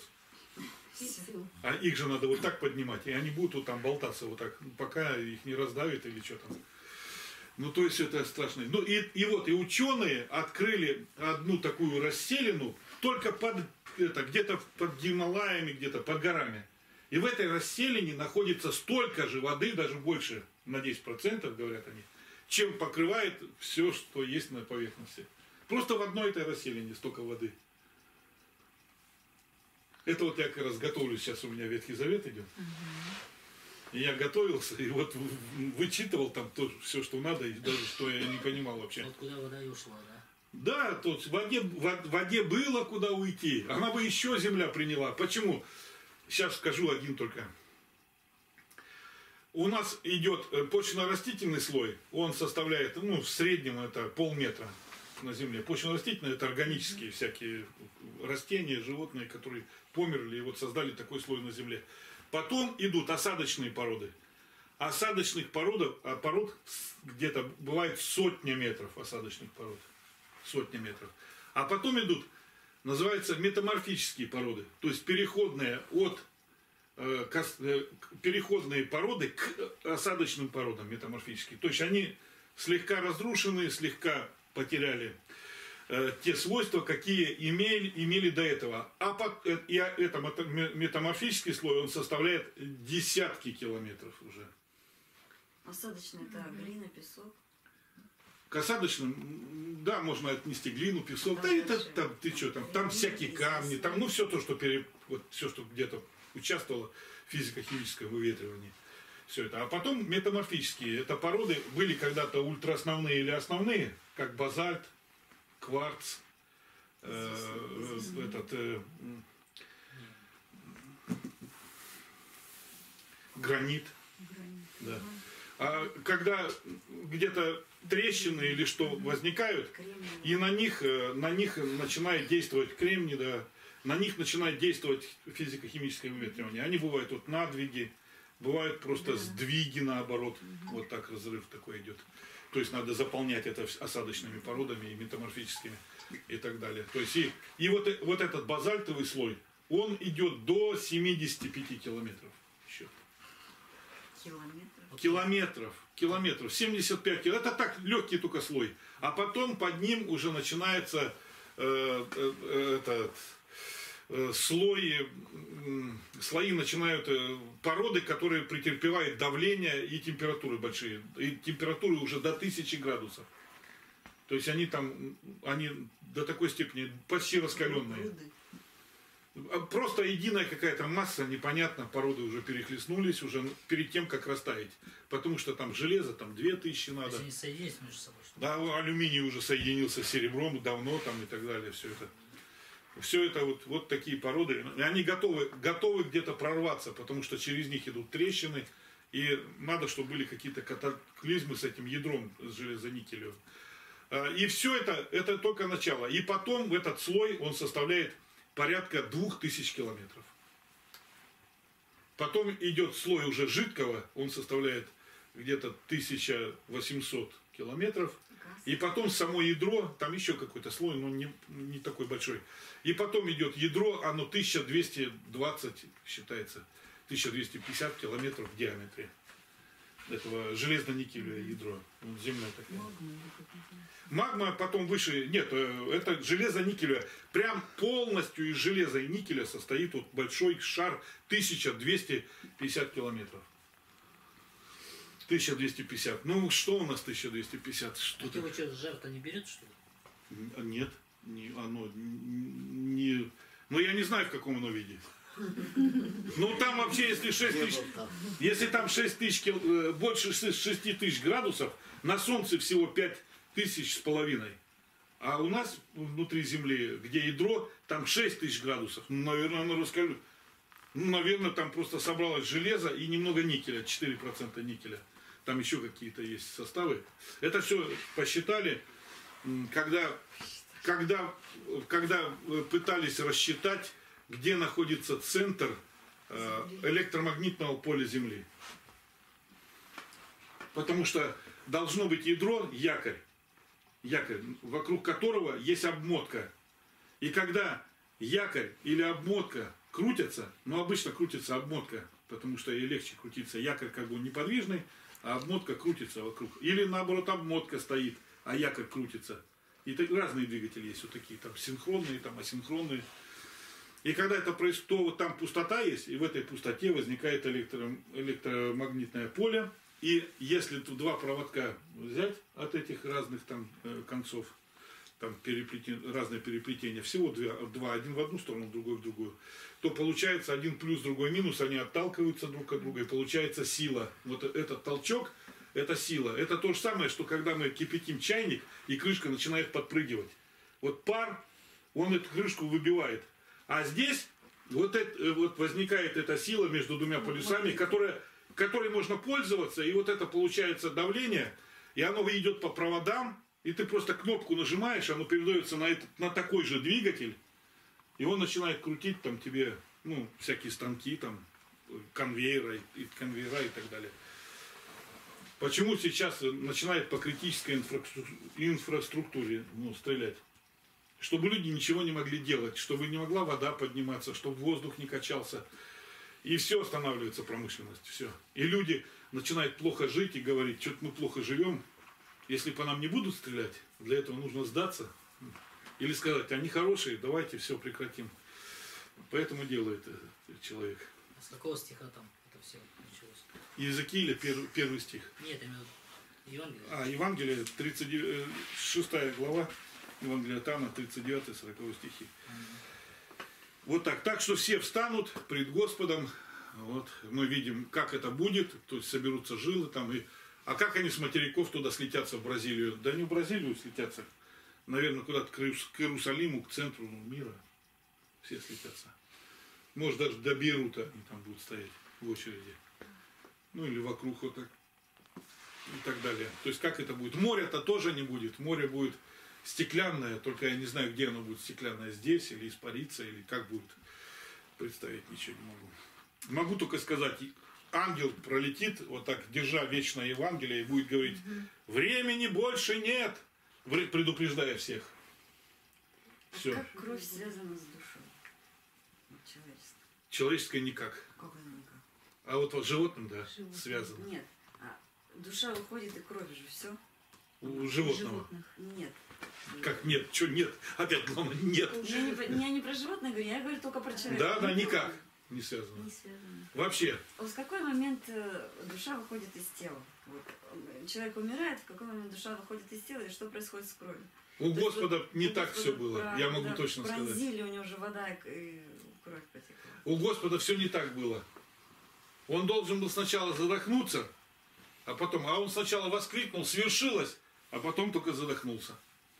А их же надо вот так поднимать, и они будут вот там болтаться вот так, пока их не раздавит или что там. Ну, то есть это страшно. Ну, и, и вот, и ученые открыли одну такую расселину, только под, это, где-то под Гималаями, где-то под горами. И в этой расселине находится столько же воды, даже больше, на десять процентов, говорят они, чем покрывает все, что есть на поверхности. Просто в одной этой расселине столько воды. Это вот я как раз готовлюсь, сейчас у меня Ветхий Завет идет. И я готовился, и вот вычитывал там то, все, что надо, и даже что я не понимал вообще. Вот куда вода и ушла, да? Да, тут в воде, в воде было куда уйти. Она бы еще земля приняла. Почему? Сейчас скажу один только. У нас идет почвенно-растительный слой, он составляет, ну, в среднем это полметра на земле. Почвенно-растительный это органические всякие растения, животные, которые померли и вот создали такой слой на земле. Потом идут осадочные породы. Осадочных породов, а пород где-то бывает сотня метров осадочных пород. Сотня метров. А потом идут, называются метаморфические породы. То есть переходные от э, к, э, переходные породы к осадочным породам метаморфические. То есть они слегка разрушенные, слегка потеряли э, те свойства, какие имели, имели до этого. А под, э, и это метаморфический слой, он составляет десятки километров уже. Осадочный это глина, песок. К осадочным, да, можно отнести глину, песок, да, Да, это дальше. там, ты что, там, там всякие камни, там, ну, все то, что пере, вот, все, что где-то участвовало в физико-химическом выветривании. Все это. А потом метаморфические. Это породы были когда-то ультраосновные или основные, как базальт, кварц, э, этот, э, гранит. Да. А когда где-то трещины или что возникают, и на них, э, на них начинает действовать кремний, да, на них начинает действовать физико-химическое выветривание. Они бывают вот надвиги, бывают просто сдвиги наоборот. Вот так разрыв такой идет. То есть надо заполнять это осадочными породами и метаморфическими и так далее. То есть и, и вот, вот этот базальтовый слой, он идет до семидесяти пяти километров. Еще. Километров. Километров. Километров. семьдесят пять километров. Это так легкий только слой. А потом под ним уже начинается э, э, этот... слои, слои начинают, породы, которые претерпевают давление и температуры большие. И температуры уже до тысячи градусов. То есть они там, они до такой степени почти раскаленные. Просто единая какая-то масса, непонятно, породы уже перехлестнулись, уже перед тем, как растаять. Потому что там железо, там две тысячи надо. Они соединились между собой. Что Да, алюминий уже соединился с серебром давно там и так далее, все это. Все это вот, вот такие породы, и они готовы, готовы где-то прорваться, потому что через них идут трещины, и надо, чтобы были какие-то катаклизмы с этим ядром с железоникелевым. И все это, это только начало. И потом в этот слой он составляет порядка двух тысяч километров. Потом идет слой уже жидкого, он составляет где-то тысяча восемьсот километров. И потом само ядро, там еще какой-то слой, но не, не такой большой. И потом идет ядро, оно тысяча двести двадцать считается, тысяча двести пятьдесят километров в диаметре. Этого железно-никелевое ядро. Земная такая. Магма потом выше, нет, это железо-никелевое. Прям полностью из железа и никеля состоит вот большой шар тысяча двести пятьдесят километров. тысяча двести пятьдесят. Ну, что у нас тысяча двести пятьдесят? Что его что, жар-то не берет, что ли? Нет, не, оно не... Ну, я не знаю, в каком оно виде. Ну, там вообще, если шесть тысяч... Если там шесть тысяч, больше шести тысяч градусов, на Солнце всего пять тысяч с половиной. А у нас внутри Земли, где ядро, там шесть тысяч градусов. Ну, наверное, оно расскажу. Ну, наверное, там просто собралось железо и немного никеля, четыре процента никеля. Там еще какие-то есть составы. Это все посчитали, когда, когда, когда пытались рассчитать, где находится центр электромагнитного поля Земли. Потому что должно быть ядро, якорь, якорь, вокруг которого есть обмотка. И когда якорь или обмотка крутятся, ну обычно крутится обмотка, потому что ей легче крутиться. Якорь как бы неподвижный, а обмотка крутится вокруг. Или наоборот обмотка стоит, а якорь крутится. И так, разные двигатели есть, вот такие, там синхронные, там асинхронные. И когда это происходит, то вот там пустота есть, и в этой пустоте возникает электро, электромагнитное поле. И если тут два проводка взять от этих разных там концов, там переплетен, разные переплетения, всего два, два, один в одну сторону, другой в другую, то получается один плюс, другой минус, они отталкиваются друг от друга, и получается сила. Вот этот толчок, это сила. Это то же самое, что когда мы кипятим чайник, и крышка начинает подпрыгивать. Вот пар, он эту крышку выбивает. А здесь вот, это, вот возникает эта сила между двумя полюсами, которая, которой можно пользоваться, и вот это получается давление, и оно идет по проводам, и ты просто кнопку нажимаешь, оно передается на, этот, на такой же двигатель, и он начинает крутить там тебе, ну, всякие станки, там, конвейера и, конвейера и так далее. Почему сейчас начинает по критической инфраструктуре ну, стрелять? Чтобы люди ничего не могли делать, чтобы не могла вода подниматься, чтобы воздух не качался. И все останавливается промышленность, все. И люди начинают плохо жить и говорить, что-то мы плохо живем. если по нам не будут стрелять, для этого нужно сдаться. Или сказать, они хорошие, давайте все прекратим. Поэтому делает этот человек. А с какого стиха там это все началось? Иезекииля, первый, первый стих. Нет, я имею в виду Евангелие. А, Евангелие, тридцать шестая глава, Евангелие от Иоанна, тридцать девятый сороковой стихи. Вот так. Так что все встанут пред Господом. Вот. Мы видим, как это будет. То есть соберутся жилы там. И... А как они с материков туда слетятся в Бразилию? Да не в Бразилию слетятся. Наверное, куда-то к Иерусалиму, к центру мира. Все слетятся. Может, даже до Бейрута они там будут стоять в очереди. Ну, или вокруг вот так. И так далее. То есть, как это будет? Моря-то тоже не будет. Море будет стеклянное, только я не знаю, где оно будет стеклянное. Здесь или испарится, или как будет. Представить ничего не могу. Могу только сказать, ангел пролетит, вот так, держа вечное Евангелие, и будет говорить, времени больше нет, предупреждая всех. Все. Как кровь связана с душой? Человеческая. Человеческое никак. Как она никак? А вот, вот животным, да, Животным. связано. Нет. А душа выходит, и кровь же все. У животного. Животных. Нет. Как нет? Что нет? Опять главное, нет. Я не, про- я не про животных говорю, я говорю только про человека. Да, да, никак не связано. Не связано. Вообще. Вот в какой момент э, душа выходит из тела? Вот, э, человек умирает, в какой момент душа выходит из тела, и что происходит с кровью? У То есть Господа вот не у так Господа все было. про- Я могу да, точно сказать. Пронзили, у него уже вода и, и кровь потекла. У Господа все не так было. Он должен был сначала задохнуться, а потом, а он сначала воскликнул, свершилось, а потом только задохнулся.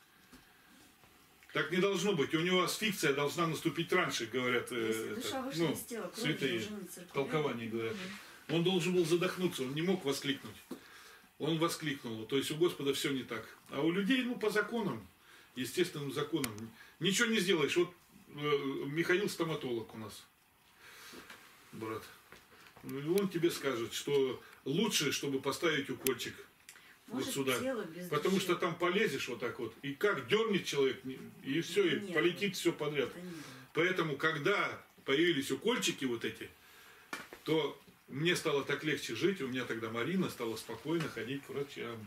Так не должно быть. У него асфиксия должна наступить раньше, говорят. э, Если это, душа вышла ну, из тела, кровь святые уже не циркулирует. толкования говорят. Он должен был задохнуться, он не мог воскликнуть. Он воскликнул. То есть у Господа все не так. А у людей, ну, по законам, естественным законам, ничего не сделаешь. Вот э, Михаил стоматолог у нас, брат. Ну, и он тебе скажет, что лучше, чтобы поставить укольчик Может, вот сюда. тело без Потому души. что там полезешь вот так вот. И как дернет человек, и все, и Нет. полетит все подряд. Это не было. Поэтому, когда появились укольчики вот эти, то мне стало так легче жить. У меня тогда Марина стала спокойно ходить к врачам.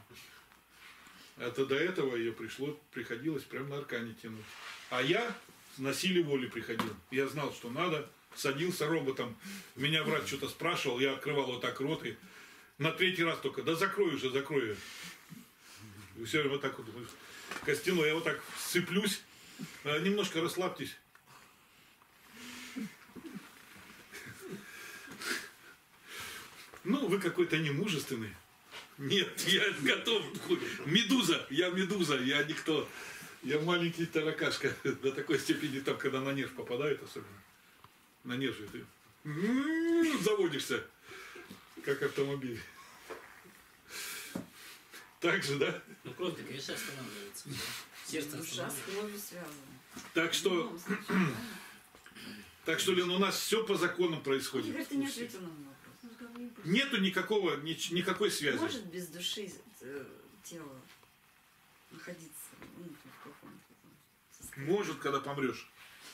Это до этого ее пришло, приходилось прям на аркане тянуть. А я на силе воли приходил. Я знал, что надо. Садился роботом. Меня врач что-то спрашивал, я открывал вот так рот и на третий раз только, да закрой уже, закрой. И все вот так вот костяной, я вот так сыплюсь, а, немножко расслабьтесь. Ну, вы какой-то немужественный. Нет, я готов. Медуза, я медуза, я никто. Я маленький таракашка. До такой степени, там, когда на нерв попадает особенно. На нерв же ты м-м-м, заводишься, как автомобиль. Так же, да? Ну, кровь-то, конечно, останавливается. Сердце Душа с останавливается. кровью связана. Так В что, любом случае, правильно? так что, Лен, у нас все по законам происходит. Игорь, ты не ответил на мой вопрос. Нету никакого, ни- никакой связи. Может без души э, тело находиться ну, в каком-то состоянии? Может, когда помрешь.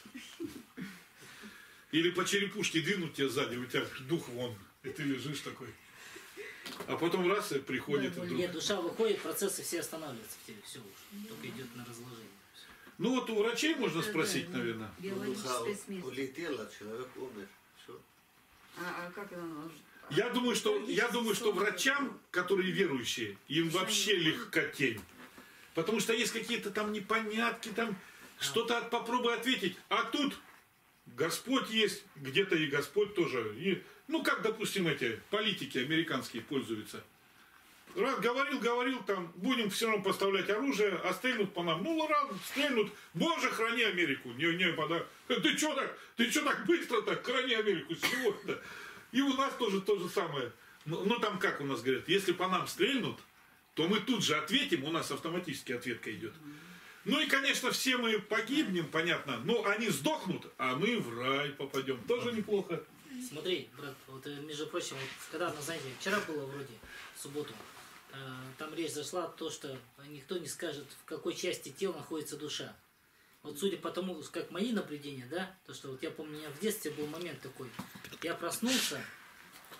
Или по черепушке двинуть тебя сзади, у тебя дух вон, и ты лежишь такой. А потом раз и приходит Да, вдруг. Нет, душа выходит, процессы все останавливаются в теле. Все уже. Только идет на разложение. Всё. Ну вот у врачей можно Да, спросить, да, наверное. Душа Биологическая смерть. улетела, человек умер. Все. А, а как это может? Я думаю, что, я думаю, что врачам, которые верующие, им вообще легкотень. Потому что есть какие-то там непонятки, там что-то попробуй ответить. А тут Господь есть, где-то и Господь тоже. И, ну, как, допустим, эти политики американские пользуются. Раз говорил, говорил, там, будем все равно поставлять оружие, а стрельнут по нам. Ну, раз, стрельнут, Боже, храни Америку. Не, не, пода... Ты что так, ты что так быстро так, храни Америку, с чего-то? И у нас тоже то же самое. Ну, ну, там как у нас говорят, если по нам стрельнут, то мы тут же ответим, у нас автоматически ответка идет. Ну и, конечно, все мы погибнем, понятно, но они сдохнут, а мы в рай попадем. Тоже неплохо. Смотри, брат, вот э, между прочим, вот, когда, ну, знаете, вчера было вроде, в субботу, э, там речь зашла то, что никто не скажет, в какой части тела находится душа. Вот судя по тому, как мои наблюдения, да, то, что вот я помню, у меня в детстве был момент такой, я проснулся,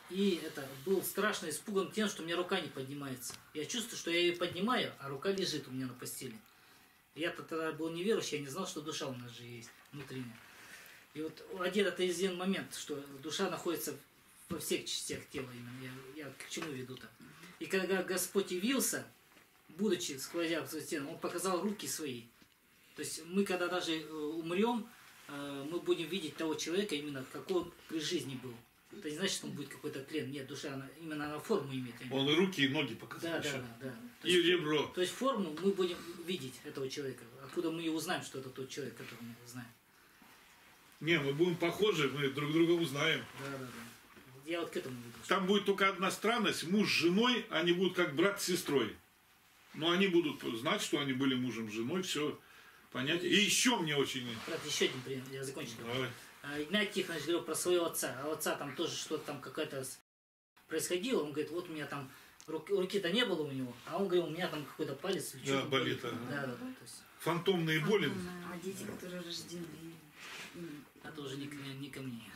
И это был страшно испуган тем, что у меня рука не поднимается. Я чувствую, что я ее поднимаю, а рука лежит у меня на постели. Я-то тогда был неверующий, я не знал, что душа у нас же есть внутренняя. И вот один это один момент, что душа находится во всех частях тела именно. Я, я к чему веду-то? И когда Господь явился, будучи сквозя в стену, Он показал руки свои. То есть мы, когда даже умрем, мы будем видеть того человека именно, какой он при жизни был. Это не значит, что он будет какой-то тлен. Нет, душа, она, именно она форму имеет. Он и руки, и ноги показал. Да, еще. да, да, да. То И есть, ребро. То есть форму мы будем видеть этого человека. Откуда мы и узнаем, что это тот человек, которого мы знаем. Не, мы будем похожи, мы друг друга узнаем. Да, да, да. Я вот к этому веду. Там будет только одна странность. Муж с женой, они будут как брат с сестрой. Но они будут знать, что они были мужем с женой, все понять. И еще мне очень... Брат, еще один пример, я закончу. Давай. Игнатий Тихонович говорил про своего отца. А у отца там тоже что-то там какая-то происходило. Он говорит, вот у меня там руки, руки-то не было у него, а он говорил, у меня там какой-то палец или Да, что-то болит. болит. Ага. Да, да, да. То есть, Фантомные боли. А дети, которые рождены, это уже не, ко- не ко мне.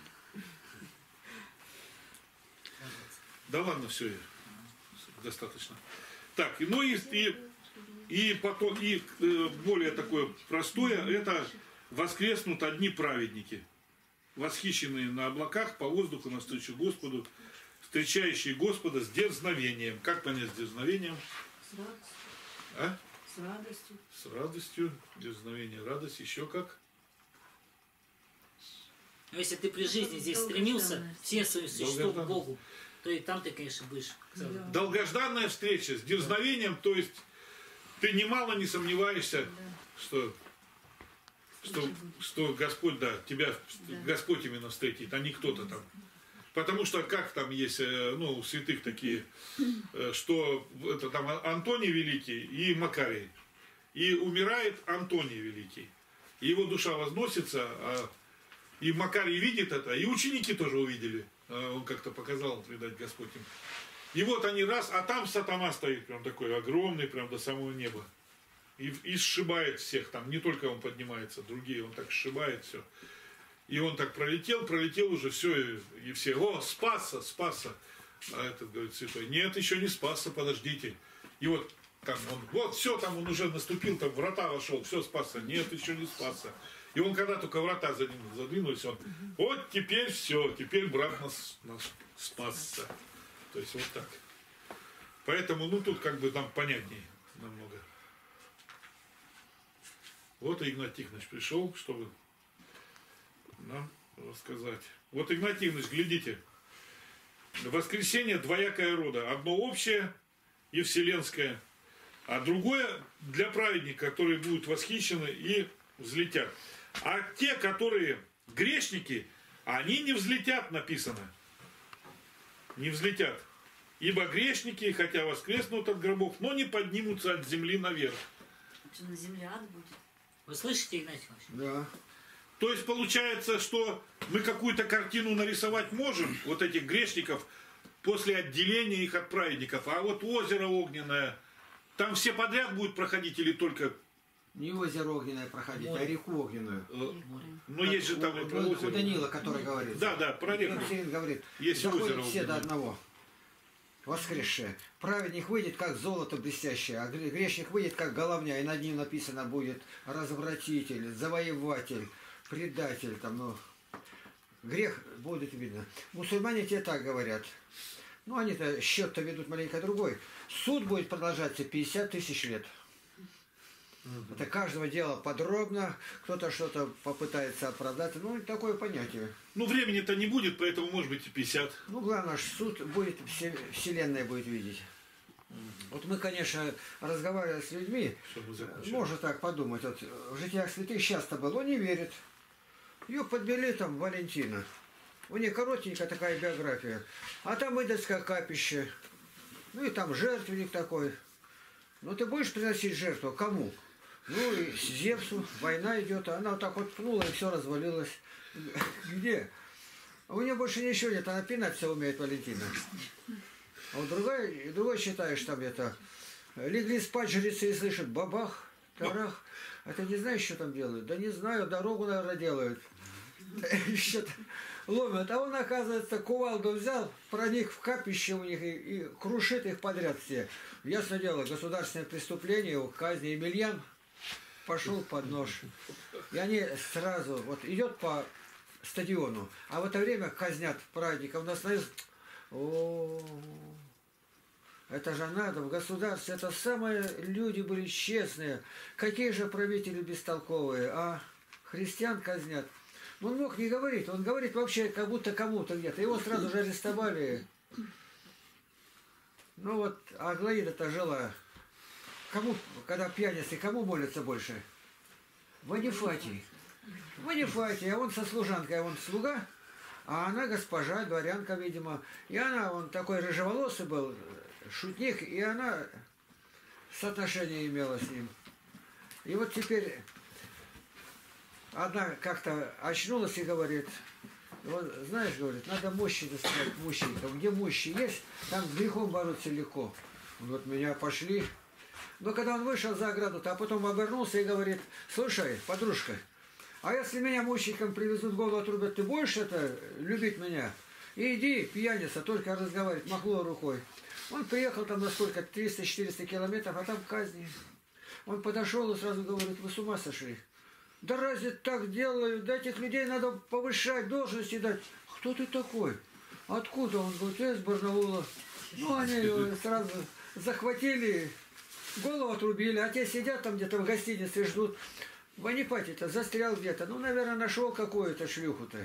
Да ладно, все, достаточно. Так, ну и, и, и потом, и э, более такое простое, это воскреснут одни праведники, восхищенные на облаках по воздуху навстречу Господу, встречающие Господа с дерзновением. Как понять с дерзновением? С радостью. А? С радостью. С радостью, дерзновение, радость, еще как? Но если ты при жизни здесь стремился всем своим существом к Богу, то и там ты, конечно, будешь. Да. Долгожданная встреча с дерзновением, то есть ты немало не сомневаешься, что, что, что Господь, да, тебя Да. Господь именно встретит, а не кто-то там. Потому что как там есть, э, ну, у святых такие, э, что это там Антоний Великий и Макарий. И умирает Антоний Великий. И его душа возносится, а, и Макарий видит это, и ученики тоже увидели. А, он как-то показал, видать, Господь им. И вот они раз, а там сатана стоит прям такой огромный, прям до самого неба. И, и сшибает всех там, не только он поднимается, другие, он так сшибает все. И он так пролетел, пролетел уже все, и, и все, о, спасся, спасся. А этот говорит святой, нет, еще не спасся, подождите. И вот там он, вот все, там он уже наступил, там врата вошел, все, спасся, нет, еще не спасся. И он когда только врата за ним задвинулись, он, вот теперь все, теперь брат нас, нас спасся. То есть вот так. Поэтому, ну тут как бы нам понятнее намного. Вот и Игнатий Тихонович пришел, чтобы нам рассказать. Вот, Игнатий Тихонович, глядите. Воскресенье двоякое рода. Одно общее и вселенское, а другое для праведника, которые будут восхищены и взлетят. А те, которые грешники, они не взлетят, написано. Не взлетят. Ибо грешники, хотя воскреснут от гробов, но не поднимутся от земли наверх. что на земле ад будет. Вы слышите, Игнатий Иванович? Да. То есть получается, что мы какую-то картину нарисовать можем, вот этих грешников, после отделения их от праведников. А вот озеро огненное, там все подряд будут проходить или только... Не озеро огненное проходить, Море. а реку огненную. э, Ну, есть же там у, и про у- у озеро. Данила, который говорит. Да, да, про реку. Евсеин говорит, Есть заходят озеро все до огненное. одного. Воскресшее. Праведник выйдет, как золото блестящее, а гре- грешник выйдет, как головня, и над ним написано будет развратитель, завоеватель, предатель. Там, ну, грех будет видно. Мусульмане тебе так говорят. Ну, они-то счет-то ведут маленько другой. Суд будет продолжаться пятьдесят тысяч лет. Это каждого дела подробно, кто-то что-то попытается оправдать. Ну, такое понятие. Ну, времени-то не будет, поэтому может быть и пятьдесят. Ну, главное, что суд будет, все- вселенная будет видеть. Вот мы, конечно, разговаривая с людьми, Чтобы закончить. можно так подумать. Вот в житиях святых часто было, он не верит. Ее подвели там Валентина. У нее коротенькая такая биография. А там Идольское капище. Ну и там жертвенник такой. Ну ты будешь приносить жертву? Кому? Ну и Зевсу. Война идет. А она вот так вот пнула, и все развалилось. Где? А у нее больше ничего нет. Она пинать все умеет, Валентина. А вот другой, другой считаешь там это. Легли спать жрецы и слышат бабах, тарах. А ты не знаешь, что там делают? Да не знаю, дорогу, наверное, делают. Еще ломят. А он, оказывается, кувалду взял, проник в капище у них и, и крушит их подряд все. Ясно дело, государственное преступление, казни. Емельян пошел под нож. И они сразу, вот идет по стадиону, а в это время казнят праздников. На становится, о, это же надо, в государстве это самые люди были честные. Какие же правители бестолковые, а христиан казнят. Он мог не говорить, он говорит вообще как будто кому-то где-то. Его сразу же арестовали. Ну вот, Аглаида-то жила. Кому, когда пьяницы, кому молятся больше? Ванифатий. Ванифатий, а он со служанкой, а он слуга, а она госпожа, дворянка, видимо. И она, он такой рыжеволосый был, шутник, и она соотношение имела с ним. И вот теперь одна как-то очнулась и говорит, вот, знаешь, говорит, надо мощи достать мужчинам. Где мощи есть, там с грехом бороться легко. Вот меня пошли. Но когда он вышел за ограду, а потом обернулся и говорит, слушай, подружка, а если меня мученикам привезут, голову отрубят, ты будешь это любить меня? Иди, пьяница, только разговаривать, махнула рукой. Он приехал там на сколько, триста-четыреста километров, а там казни. Он подошел и сразу говорит, вы с ума сошли? Да разве так делают? Да этих людей надо повышать, должности дать. Кто ты такой? Откуда? Он говорит, я из Барнаула. Ну, они его сразу захватили, голову отрубили, а те сидят там где-то в гостинице, ждут. Ванипатий-то застрял где-то. Ну, наверное, нашел какую-то шлюху-то.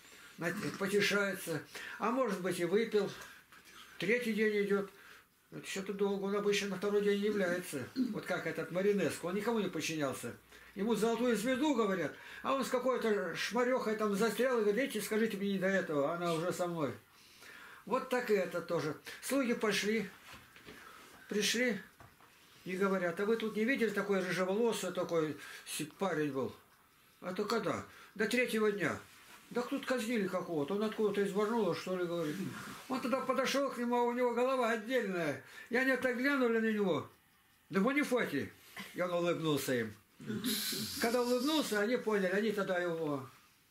Потешается. А может быть и выпил. Третий день идет. Это что-то долго. Он обычно на второй день является. Вот как этот Маринеско. Он никому не подчинялся. Ему золотую звезду говорят. А он с какой-то шмарехой там застрял и говорит, идите, скажите мне не до этого. Она уже со мной. Вот так и это тоже. Слуги пошли. Пришли. И говорят, а вы тут не видели такой рыжеволосый, такой парень был? А то когда? До третьего дня. Да тут казнили какого-то, он откуда-то из Барнаула, что ли, говорит. Он тогда подошел к нему, а у него голова отдельная. И они так глянули на него. Да Ванифатий. И он улыбнулся им. Когда улыбнулся, они поняли, они тогда его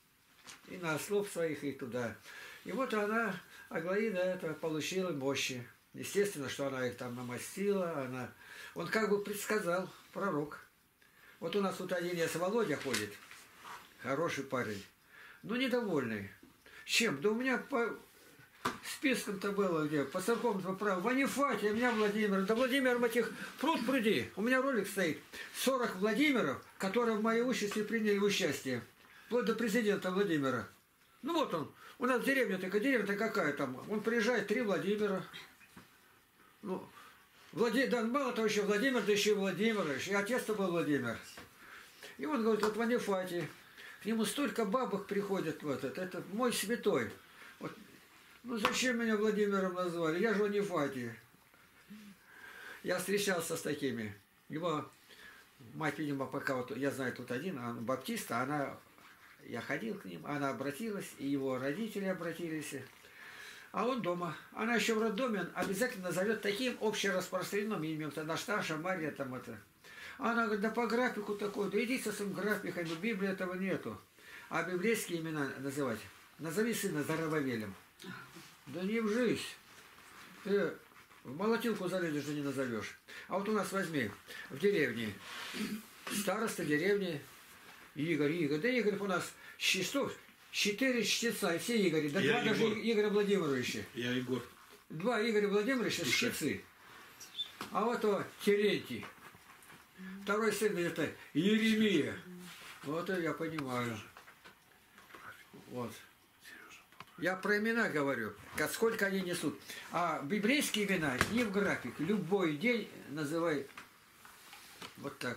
и на слов своих, и туда. И вот она, Аглаида, это получила мощи. Естественно, что она их там намастила, она... Он как бы предсказал, пророк. Вот у нас тут один есть Володя ходит, хороший парень, но недовольный. Чем? Да у меня по спискам-то было где, по церковному праву, Ванифатий, у меня Владимир, да Владимир этих пруд пруди. У меня ролик стоит, сорок Владимиров, которые в моей участи приняли участие, вплоть до президента Владимира. Ну вот он, у нас деревня такая, деревня-то какая там, он приезжает, три Владимира. Ну, Влади... да, мало того, еще Владимир, да еще и Владимир, и отец-то был Владимир. И он говорит, вот Ванифатий, к нему столько бабок приходят в этот, это мой святой. Вот. Ну зачем меня Владимиром назвали? Я же Ванифатий. Я встречался с такими. Его мать, видимо, пока вот, я знаю, тут один, она баптиста, она, я ходил к ним, она обратилась, и его родители обратились. А он дома. Она еще в роддоме обязательно назовет таким общераспространенным именем. Это Насташа, Мария, там это. Она говорит, да по графику такой, да иди со своим графиком, в Библии этого нету. А библейские имена называть. Назови сына Зарававелем. Да не в жизнь. Ты в молотилку залезешь, да не назовешь. А вот у нас возьми, в деревне, староста деревни, Игорь, Игорь. Да Игорь у нас чистов. Четыре чтеца, и все Игорь, да я два Егор. даже Игоря Владимировича. Я Егор. Два Игоря Владимировича чтецы. А вот о, Терентий. Второй сын это Еремия. Вот это я понимаю. Вот. Я про имена говорю, как сколько они несут. А библейские имена не в график. Любой день называй вот так.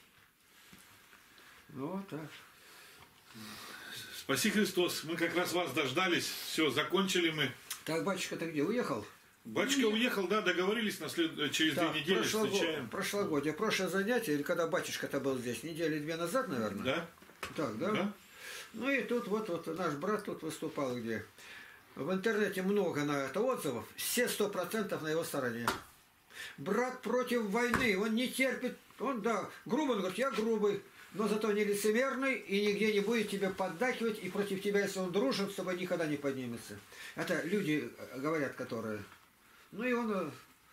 Ну вот так. Спаси Христос, мы как раз вас дождались, все, закончили мы. Так, батюшка-то где, уехал? Батюшка уехал, да, договорились, на след... через Да, две недели прошлого... встречаем. Прошлогодие, прошлое занятие, или когда батюшка-то был здесь, недели две назад, наверное? Да. Так, да? Да. Ну и тут вот, вот наш брат тут выступал где. В интернете много на это отзывов, все сто процентов на его стороне. Брат против войны, он не терпит, он, да, грубый, он говорит, я грубый. но зато не лицемерный и нигде не будет тебе поддакивать, и против тебя, если он дружит, с тобой никогда не поднимется. Это люди говорят, которые... Ну и он...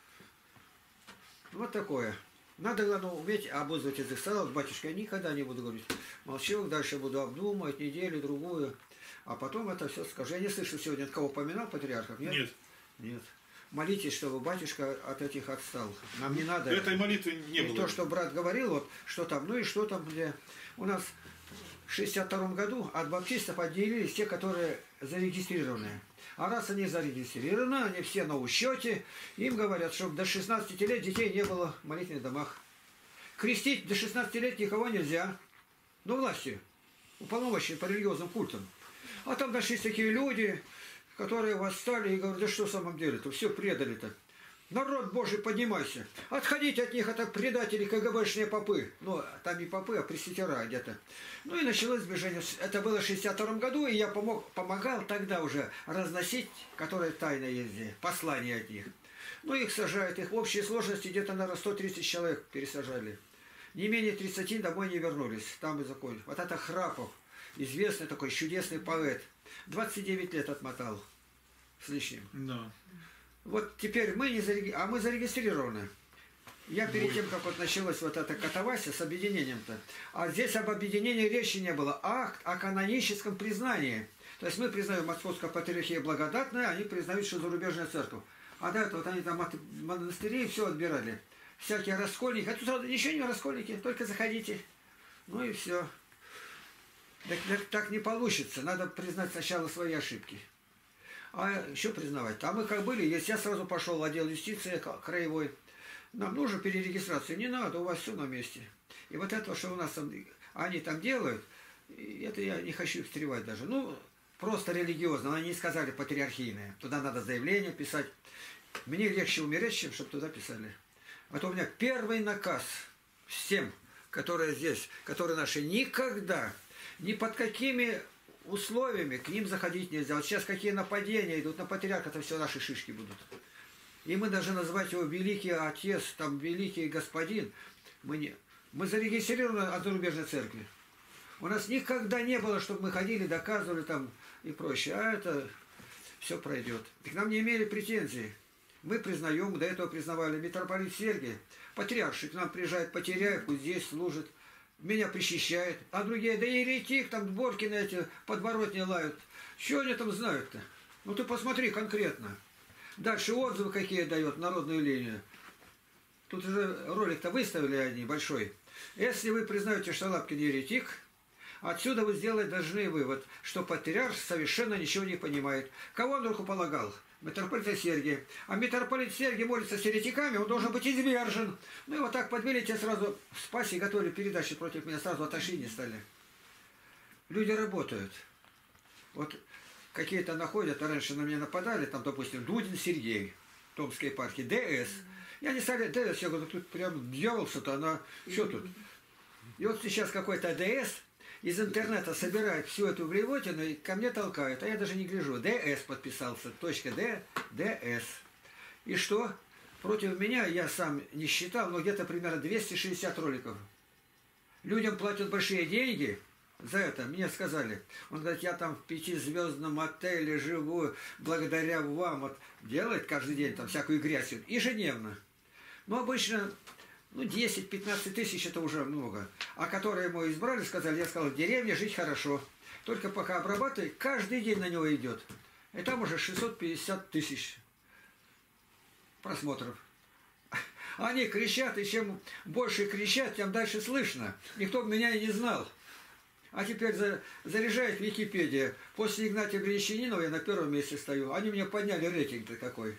Вот такое. Надо, главное, уметь обуздывать язык. Сказал батюшка, я никогда не буду говорить. Молчу, дальше буду обдумывать неделю, другую. А потом это все скажу. Я не слышал сегодня, от кого упоминал патриархов? Нет. Нет. Нет. Молитесь, чтобы батюшка от этих отстал. Нам не надо. Этой молитвы не и было. то, что брат говорил, вот, что там, ну и что там, где... У нас в шестьдесят втором году от баптистов отделились те, которые зарегистрированы. А раз они зарегистрированы, они все на учете, им говорят, чтобы до шестнадцати лет детей не было в молитвенных домах. Крестить до шестнадцати лет никого нельзя. Ну, власти, уполномоченные по религиозным культам. А там нашлись такие люди, которые восстали и говорят, да что в самом деле-то, все предали-то. Народ Божий, поднимайся. Отходите от них, это предатели, КГБшные попы. Ну, там не попы, а пресвитера где-то. Ну и началось движение. Это было в шестьдесят втором году, и я помог, помогал тогда уже разносить, которые тайно ездили, послания от них. Ну, их сажают, их в общей сложности где-то, наверное, сто тридцать человек пересажали. Не менее тридцати домой не вернулись, там и закончили. Вот это Храпов, известный такой чудесный поэт. двадцать девять лет отмотал с лишним. Да. Вот теперь мы не зарегистрированы, а мы зарегистрированы. Я перед тем, как вот началась вот эта катавасия с объединением-то, а здесь об объединении речи не было, а о каноническом признании. То есть мы признаем Московская патриархия благодатная, они признают, что зарубежная церковь. А до этого вот они там от монастырей все отбирали. Всякие раскольники. А тут ничего не раскольники, только заходите. Ну и все. Так, так, так не получится. Надо признать сначала свои ошибки. А еще признавать. А мы как были, если я сразу пошел в отдел юстиции краевой, нам нужно перерегистрацию. Не надо, у вас все на месте. И вот это, что у нас там, они там делают, это я не хочу встревать даже. Ну, просто религиозно. Они не сказали патриархийное. Туда надо заявление писать. Мне легче умереть, чем чтобы туда писали. А то у меня первый наказ всем, которые здесь, которые наши, никогда, ни под какими условиями к ним заходить нельзя. Вот сейчас какие нападения идут на патриарха, это все наши шишки будут. И мы даже назвать его великий отец, там великий господин. Мы не. Мы зарегистрированы от зарубежной церкви. У нас никогда не было, чтобы мы ходили, доказывали там и прочее. А это все пройдет. И к нам не имели претензий. Мы признаем, до этого признавали митрополит Сергий. Патриарший к нам приезжает Потеряев, вот здесь служит. Меня причащает. А другие, да еретик, там Боркины эти подворотни лают. Что они там знают-то? Ну ты посмотри конкретно. Дальше отзывы какие дает народную линию. Тут уже ролик-то выставили они большой. Если вы признаете, что Лапкин еретик, отсюда вы сделать должны вывод, что патриарх совершенно ничего не понимает. Кого он рукополагал? Митрополита Сергия. А митрополит Сергий молится с еретиками, он должен быть извержен. Ну и вот так подвели, те сразу в Спасе готовили передачи против меня, сразу отошли не стали. Люди работают. Вот какие-то находят, а раньше на меня нападали, там, допустим, Дудин Сергей, Томской епархии, ДС. Я не стали, ДС, я говорю, тут прям дьявол, сатана, что тут? И вот сейчас какой-то ДС из интернета собирает всю эту блевотину и ко мне толкают, а я даже не гляжу. ДС подписался, точка Д, ДС. И что? Против меня, я сам не считал, но где-то примерно двести шестьдесят роликов. Людям платят большие деньги за это. Мне сказали, он говорит, я там в пятизвездном отеле живу, благодаря вам. Вот делает каждый день там всякую грязь, ежедневно. Но обычно... Ну, десять-пятнадцать тысяч это уже много. А которые ему избрали, сказали, я сказал, в деревне жить хорошо. Только пока обрабатывай, каждый день на него идет. И там уже шестьсот пятьдесят тысяч просмотров. Они кричат, и чем больше кричат, тем дальше слышно. Никто меня и не знал. А теперь за, заряжает Википедия. После Игнатия Гречанинова я на первом месте стою. Они мне подняли рейтинг-то какой.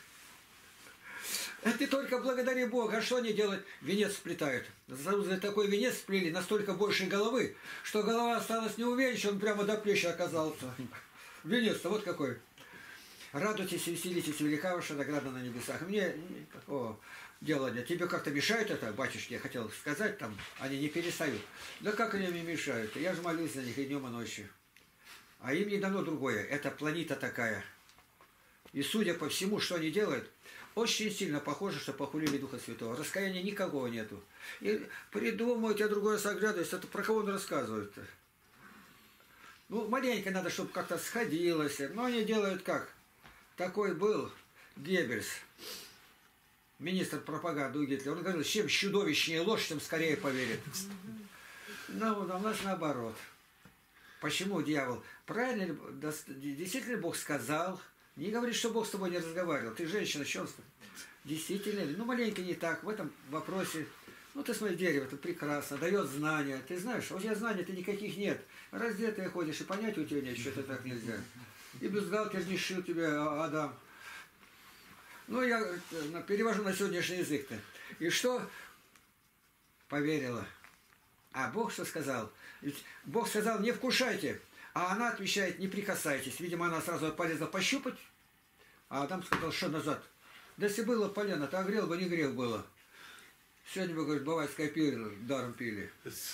Это только благодаря Богу. А что они делают? Венец сплетают. За такой венец сплели настолько больше головы, что голова осталась не увенчана, он прямо до плеча оказался. Венец-то вот какой. Радуйтесь и веселитесь, велика ваша награда на небесах. Мне никакого дела нет. Тебе как-то мешает это, батюшки, я хотел сказать, там они не перестают. Да как они мне мешают? Я же молюсь за них и днем, и ночью. А им не дано другое. Это планета такая. И судя по всему, что они делают, очень сильно похоже, что похулили Духа Святого. Раскаяния никакого нету. И придумывают, я другой раз оглядываюсь, это про кого он рассказывает-то? Ну, маленько надо, чтобы как-то сходилось. Но они делают как? Такой был Геббельс, министр пропаганды у Гитлера. Он говорил, чем чудовищнее ложь, тем скорее поверит. Но у нас наоборот. Почему дьявол? Правильно ли, действительно Бог сказал? Не говорит, что Бог с тобой не разговаривал. Ты женщина, что? Действительно ли? Ну, маленько не так в этом вопросе. Ну, ты смотри, дерево, это прекрасно, дает знания. Ты знаешь, а у тебя знаний-то никаких нет. Раздетая ходишь, и понять у тебя нет, что-то так нельзя. И бюстгальтер не шил тебя, Адам. Ну, я перевожу на сегодняшний язык-то. И что? Поверила. А Бог что сказал? Ведь Бог сказал, не вкушайте. А она отвечает, не прикасайтесь. Видимо, она сразу полезла пощупать. А Адам сказал, что назад. Да если было полено, то огрел бы, не грех было. Сегодня, вы, говорит, баварское пиво даром пили.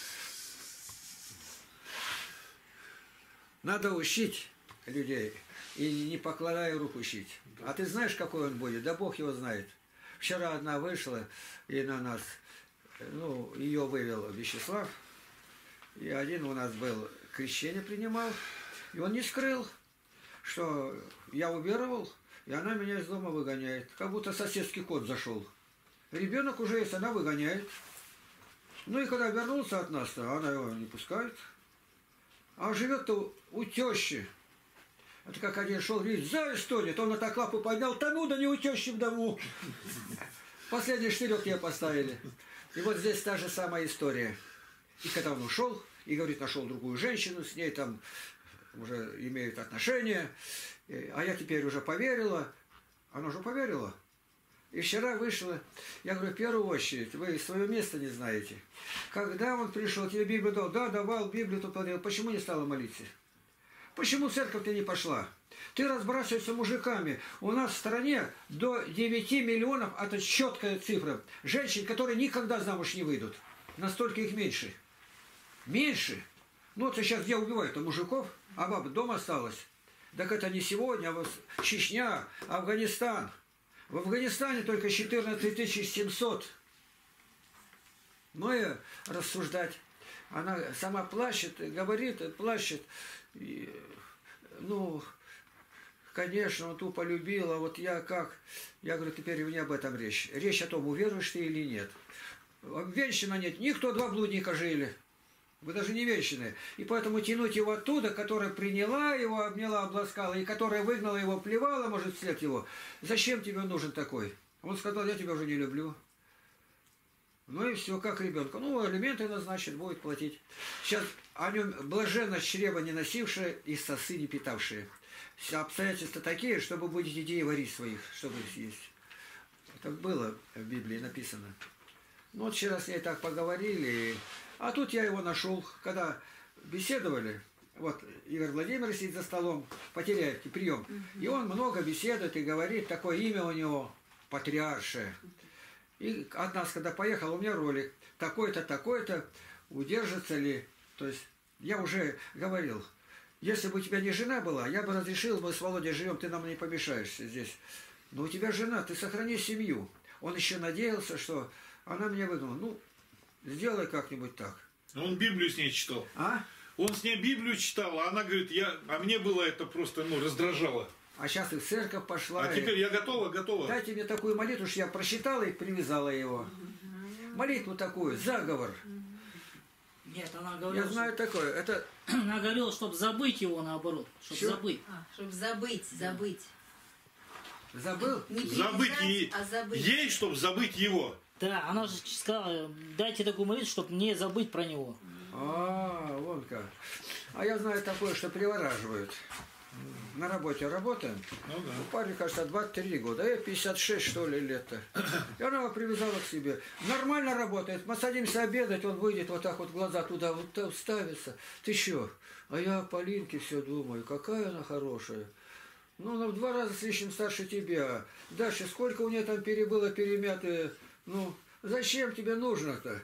Надо учить людей. И не покладая рук учить. А ты знаешь, какой он будет? Да Бог его знает. Вчера одна вышла и на нас, ну, ее вывел Вячеслав. И один у нас был, крещение принимал. И он не скрыл, что я уверовал, и она меня из дома выгоняет. Как будто соседский кот зашел. Ребенок уже есть, она выгоняет. Ну и когда вернулся от нас, то она его не пускает. А живет-то у тещи. Это как один шел, говорит, зависть стонет. Он на так лапу поднял, да ну, да не у тещи в дому. Последний штырек тебе поставили. И вот здесь та же самая история. И когда он ушел, и говорит, нашел другую женщину, с ней там уже имеют отношения. А я теперь уже поверила. Она уже поверила. И вчера вышла, я говорю, в первую очередь, вы свое место не знаете. Когда он пришел, тебе Библию дал, да, давал, Библию тут подал, почему не стала молиться? Почему в церковь ты не пошла? Ты разбрасываешься мужиками. У нас в стране до девяти миллионов, это четкая цифра, женщин, которые никогда замуж не выйдут. Настолько их меньше. Меньше. Ну вот сейчас где убивают? А мужиков, а баба дома осталась. Так это не сегодня, а Чечня, Афганистан. В Афганистане только четырнадцать тысяч семьсот. Ну и рассуждать. Она сама плачет, говорит, плачет. И, ну, конечно, он ту полюбила. Вот я как? Я говорю, теперь не об этом речь. Речь о том, уверуешь ты или нет. Венщина нет. Никто, два блудника жили. Вы даже не венщины. И поэтому тянуть его оттуда, которая приняла его, обняла, обласкала, и которая выгнала его, плевала, может, вслед его. Зачем тебе нужен такой? Он сказал, я тебя уже не люблю. Ну и все, как ребенка. Ну, алименты назначит, будет платить. Сейчас о нем блаженно чрево не носившее и сосы не питавшие. Обстоятельства такие, чтобы будете детей варить своих, чтобы их съесть. Это было в Библии написано. Ну вот вчера с ней так поговорили. А тут я его нашел, когда беседовали. Вот Игорь Владимирович сидит за столом, потеряет прием. И он много беседует и говорит, такое имя у него патриаршее. И от нас, когда поехал, у меня ролик, такой-то, такой-то, удержится ли. То есть я уже говорил, если бы у тебя не жена была, я бы разрешил, мы с Володей живем, ты нам не помешаешь здесь. Но у тебя жена, ты сохрани семью. Он еще надеялся, что она меня выгнала. Ну, сделай как-нибудь так. Он Библию с ней читал. А? Он с ней Библию читал, а она говорит, я, а мне было это просто, ну, раздражало. А сейчас и в церковь пошла. А и... теперь я готова, готова. Дайте мне такую молитву, что я прочитала и привязала его. Молитву такую, заговор. Нет, она говорила, Я знаю что... такое. Это... Она говорила, чтобы забыть его наоборот. Чтобы Чё? забыть. А, чтобы забыть, забыть. Забыл? Не Забыть привязать, ей, а забыть. ей, чтобы забыть его. Да, она же сказала, дайте такую молитву, чтобы не забыть про него. А, вон как. А я знаю такое, что привораживают. На работе работаем. Ну да. У парня, кажется, двадцать три года. А я пятьдесят шесть, что ли, лет-то. И она его привязала к себе. Нормально работает. Мы садимся обедать, он выйдет вот так вот глаза туда вот так ставится. Ты что? А я о Полинке все думаю. Какая она хорошая. Ну, она в два раза с лишним старше тебя. Дальше, сколько у нее там перебыло, перемятые. Ну, зачем тебе нужно-то?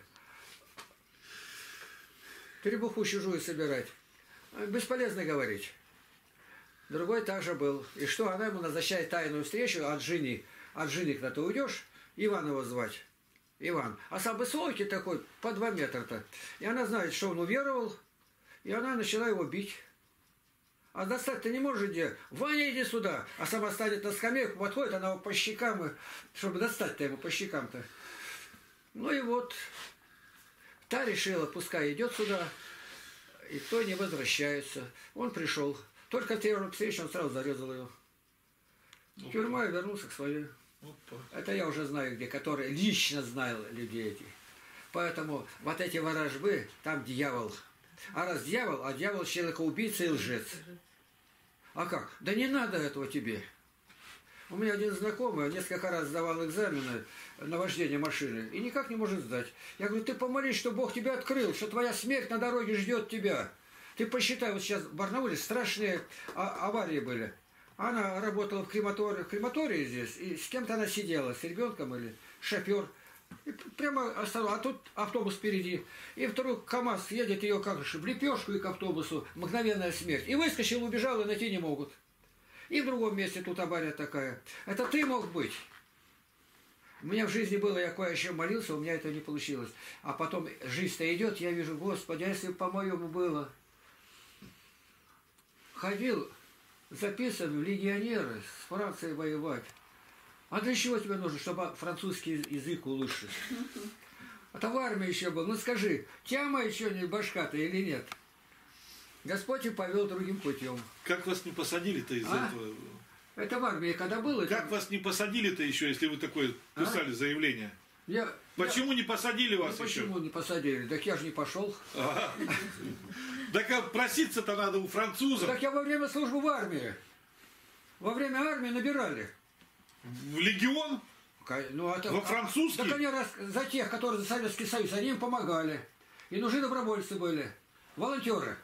Требуху чужую собирать. Бесполезно говорить. Другой также был. И что, она ему назначает тайную встречу от жены. От жены, когда ты уйдешь, Иван его звать. Иван. А сам высокий такой, по два метра-то. И она знает, что он уверовал, и она начала его бить. А достать ты не можешь где? Ваня, иди сюда. А сама станет на скамейку, подходит, она его по щекам, чтобы достать-то ему по щекам-то. Ну и вот, та решила, пускай идет сюда, и то не возвращается. Он пришел. Только в первую встречу он сразу зарезал ее. В тюрьму и вернулся к своей. Опа. Это я уже знаю где, которые лично знал людей этих. Поэтому вот эти ворожбы, там дьявол. А раз дьявол, а дьявол человека-убийца и лжец. А как? Да не надо этого тебе. У меня один знакомый несколько раз сдавал экзамены на вождение машины и никак не может сдать. Я говорю, ты помолись, что Бог тебя открыл, что твоя смерть на дороге ждет тебя. Ты посчитай, вот сейчас в Барнауле страшные аварии были. Она работала в крематории, в крематории здесь, и с кем-то она сидела, с ребенком или шофер. И прямо оставила, а тут автобус впереди. И вдруг КамАЗ едет ее как же в лепешку и к автобусу. Мгновенная смерть. И выскочил, убежал, и найти не могут. И в другом месте тут авария такая. Это ты мог быть. У меня в жизни было, я кое-чем молился, у меня это не получилось. А потом жизнь-то идет, я вижу, Господи, а если бы по-моему было? Ходил, записан в легионеры с Францией воевать. А для чего тебе нужно, чтобы французский язык улучшить? А-то в армии еще был. Ну скажи, тяма еще не башка-то или нет? Господь и повел другим путем. Как вас не посадили-то из-за А? этого? Это в армии когда было? Как вас не посадили-то еще, если вы такое писали А? заявление? Я, Почему я... не посадили вас Ну, еще? почему не посадили? Так я же не пошел. Ага. Так а проситься-то надо у французов. Так я во время службы в армии. Во время армии набирали. В легион? Ну, это, Во французский? Так они раз, за тех, которые за Советский Союз, они им помогали. И нужны добровольцы были. Волонтеры.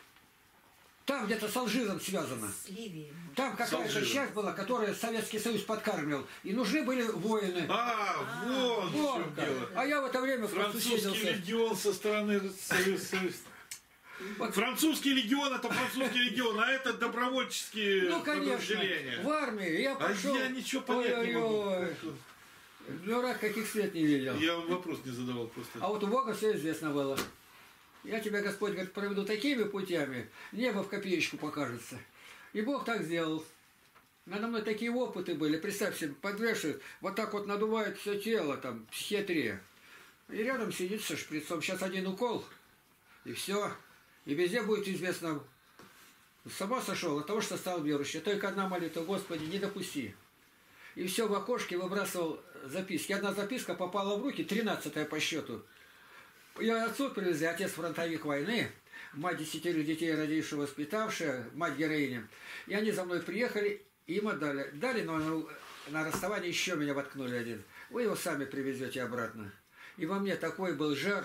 Там где-то с Алжиром связано. С Ливией. Там какая-то часть была, которая Советский Союз подкармливал. И нужны были воины. А, вон в Вот чем как. дело. А я в это время Французский сусідився. легион со стороны Союза. Французский легион это французский легион, а это добровольческие Ну, конечно, подразделения. в армии я А пошел. я ничего понять не могу. Ой-ой-ой. Дурак, каких свет не видел. Я вам вопрос не задавал просто. А вот у Бога все известно было. Я тебя, Господь, говорит, проведу такими путями, небо в копеечку покажется. И Бог так сделал. Надо мной такие опыты были. Представь себе, подвешивают, вот так вот надувают все тело, там, психиатрия. И рядом сидит со шприцом. Сейчас один укол, и все. И везде будет известно. С ума сошел от того, что стал верующим. Только одна молитва: Господи, не допусти. И все в окошке выбрасывал записки. Одна записка попала в руки, тринадцатая по счету. Я отцу привезли, отец фронтовик войны, мать десятерых детей, родившая, воспитавшая, мать героиня. И они за мной приехали, и им отдали. Дали, но на, на расставании еще меня воткнули один. Вы его сами привезете обратно. И во мне такой был жар,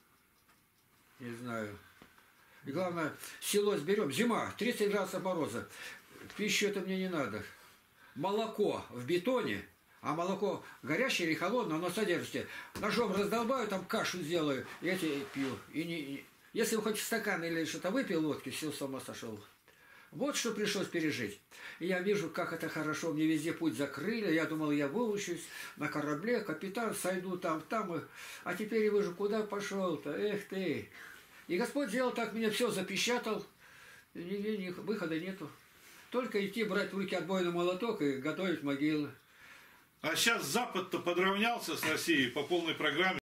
не знаю. И главное, село сберем, зима, тридцать градусов мороза. Пищу это мне не надо. Молоко в бетоне. А молоко горячее или холодное, оно содержите. Ножом раздолбаю, там кашу сделаю, и эти пью. И не, и... Если вы хоть стакан или что-то выпил водки, все, с ума сошел. Вот что пришлось пережить. И я вижу, как это хорошо. Мне везде путь закрыли. Я думал, я выучусь на корабле, капитан, сойду там, там. И... А теперь я вижу, куда пошел-то? Эх ты. И Господь сделал так, меня все запечатал. И ни, ни, ни, выхода нету. Только идти, брать в руки отбойный молоток и готовить могилы. А сейчас Запад-то подравнялся с Россией по полной программе.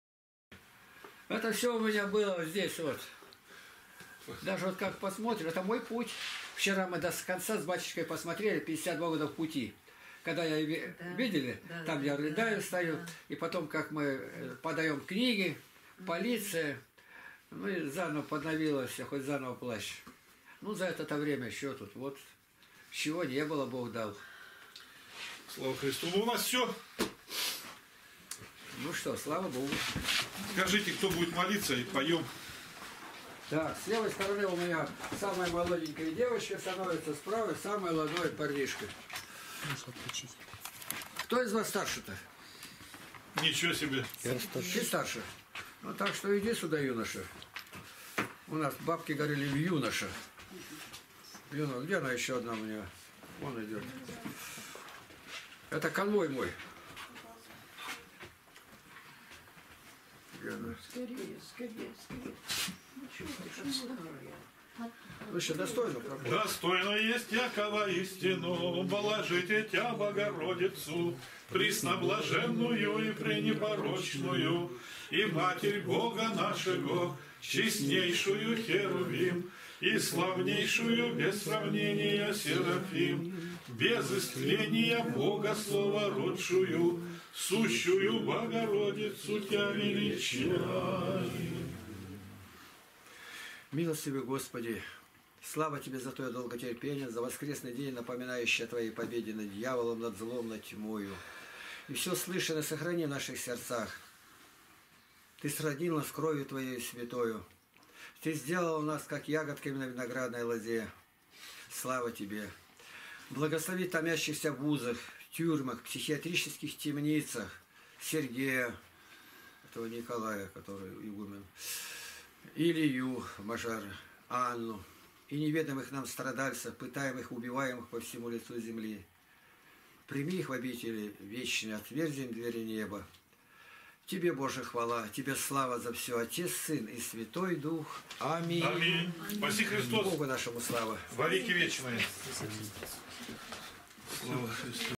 Это все у меня было здесь вот. Даже вот как посмотришь, это мой путь. Вчера мы до конца с батюшкой посмотрели пятьдесят два года в пути. Когда я да. видели, да, там да, я рыдаю, да, стою, да. И потом как мы подаем книги, полиция, ну и заново подновилось, хоть заново плащ. Ну за это время еще тут вот чего не было, Бог дал. Слава Христу. Ну, у нас все. Ну что, слава Богу. Скажите, кто будет молиться, и поем. Да, с левой стороны у меня самая молоденькая девочка становится, с правой самая молодая парнишка. Кто из вас старше-то? Ничего себе. Я старше. Ты старше? Ну так что иди сюда, юноша. У нас бабки говорили юноша. Блин, где она еще одна у меня? Вон идет. Это конвой мой. Где она? Скорее, скорее, скорее. Ну что ты, что я? Ну еще достойно пропал. Достойно есть Якова истину, положите тя Богородицу, пресноблаженную и пренепорочную, и Матерь Бога нашего, честнейшую Херувим, и славнейшую без сравнения Серафим, без истления Бога Слова родшую, сущую Богородицу тя величаем. Милостивый Господи, слава Тебе за Твое долготерпение, за воскресный день, напоминающий о Твоей победе над дьяволом, над злом, над тьмою. И все слышанное сохрани в наших сердцах. Ты сроднил нас кровью Твоей святою. Ты сделал нас, как ягодками на виноградной лозе. Слава Тебе! Благослови томящихся в вузах, тюрьмах, психиатрических темницах Сергея, этого Николая, который игумен, Илью Мажара, Анну и неведомых нам страдальцев, пытаемых, убиваемых по всему лицу земли. Прими их в обители вечные, отверзи им двери неба. Тебе, Боже, хвала, Тебе слава за все, Отец, Сын и Святой Дух. Аминь. Аминь. Спаси Христос. Богу нашему слава. Во веки вечные. Слава Христу.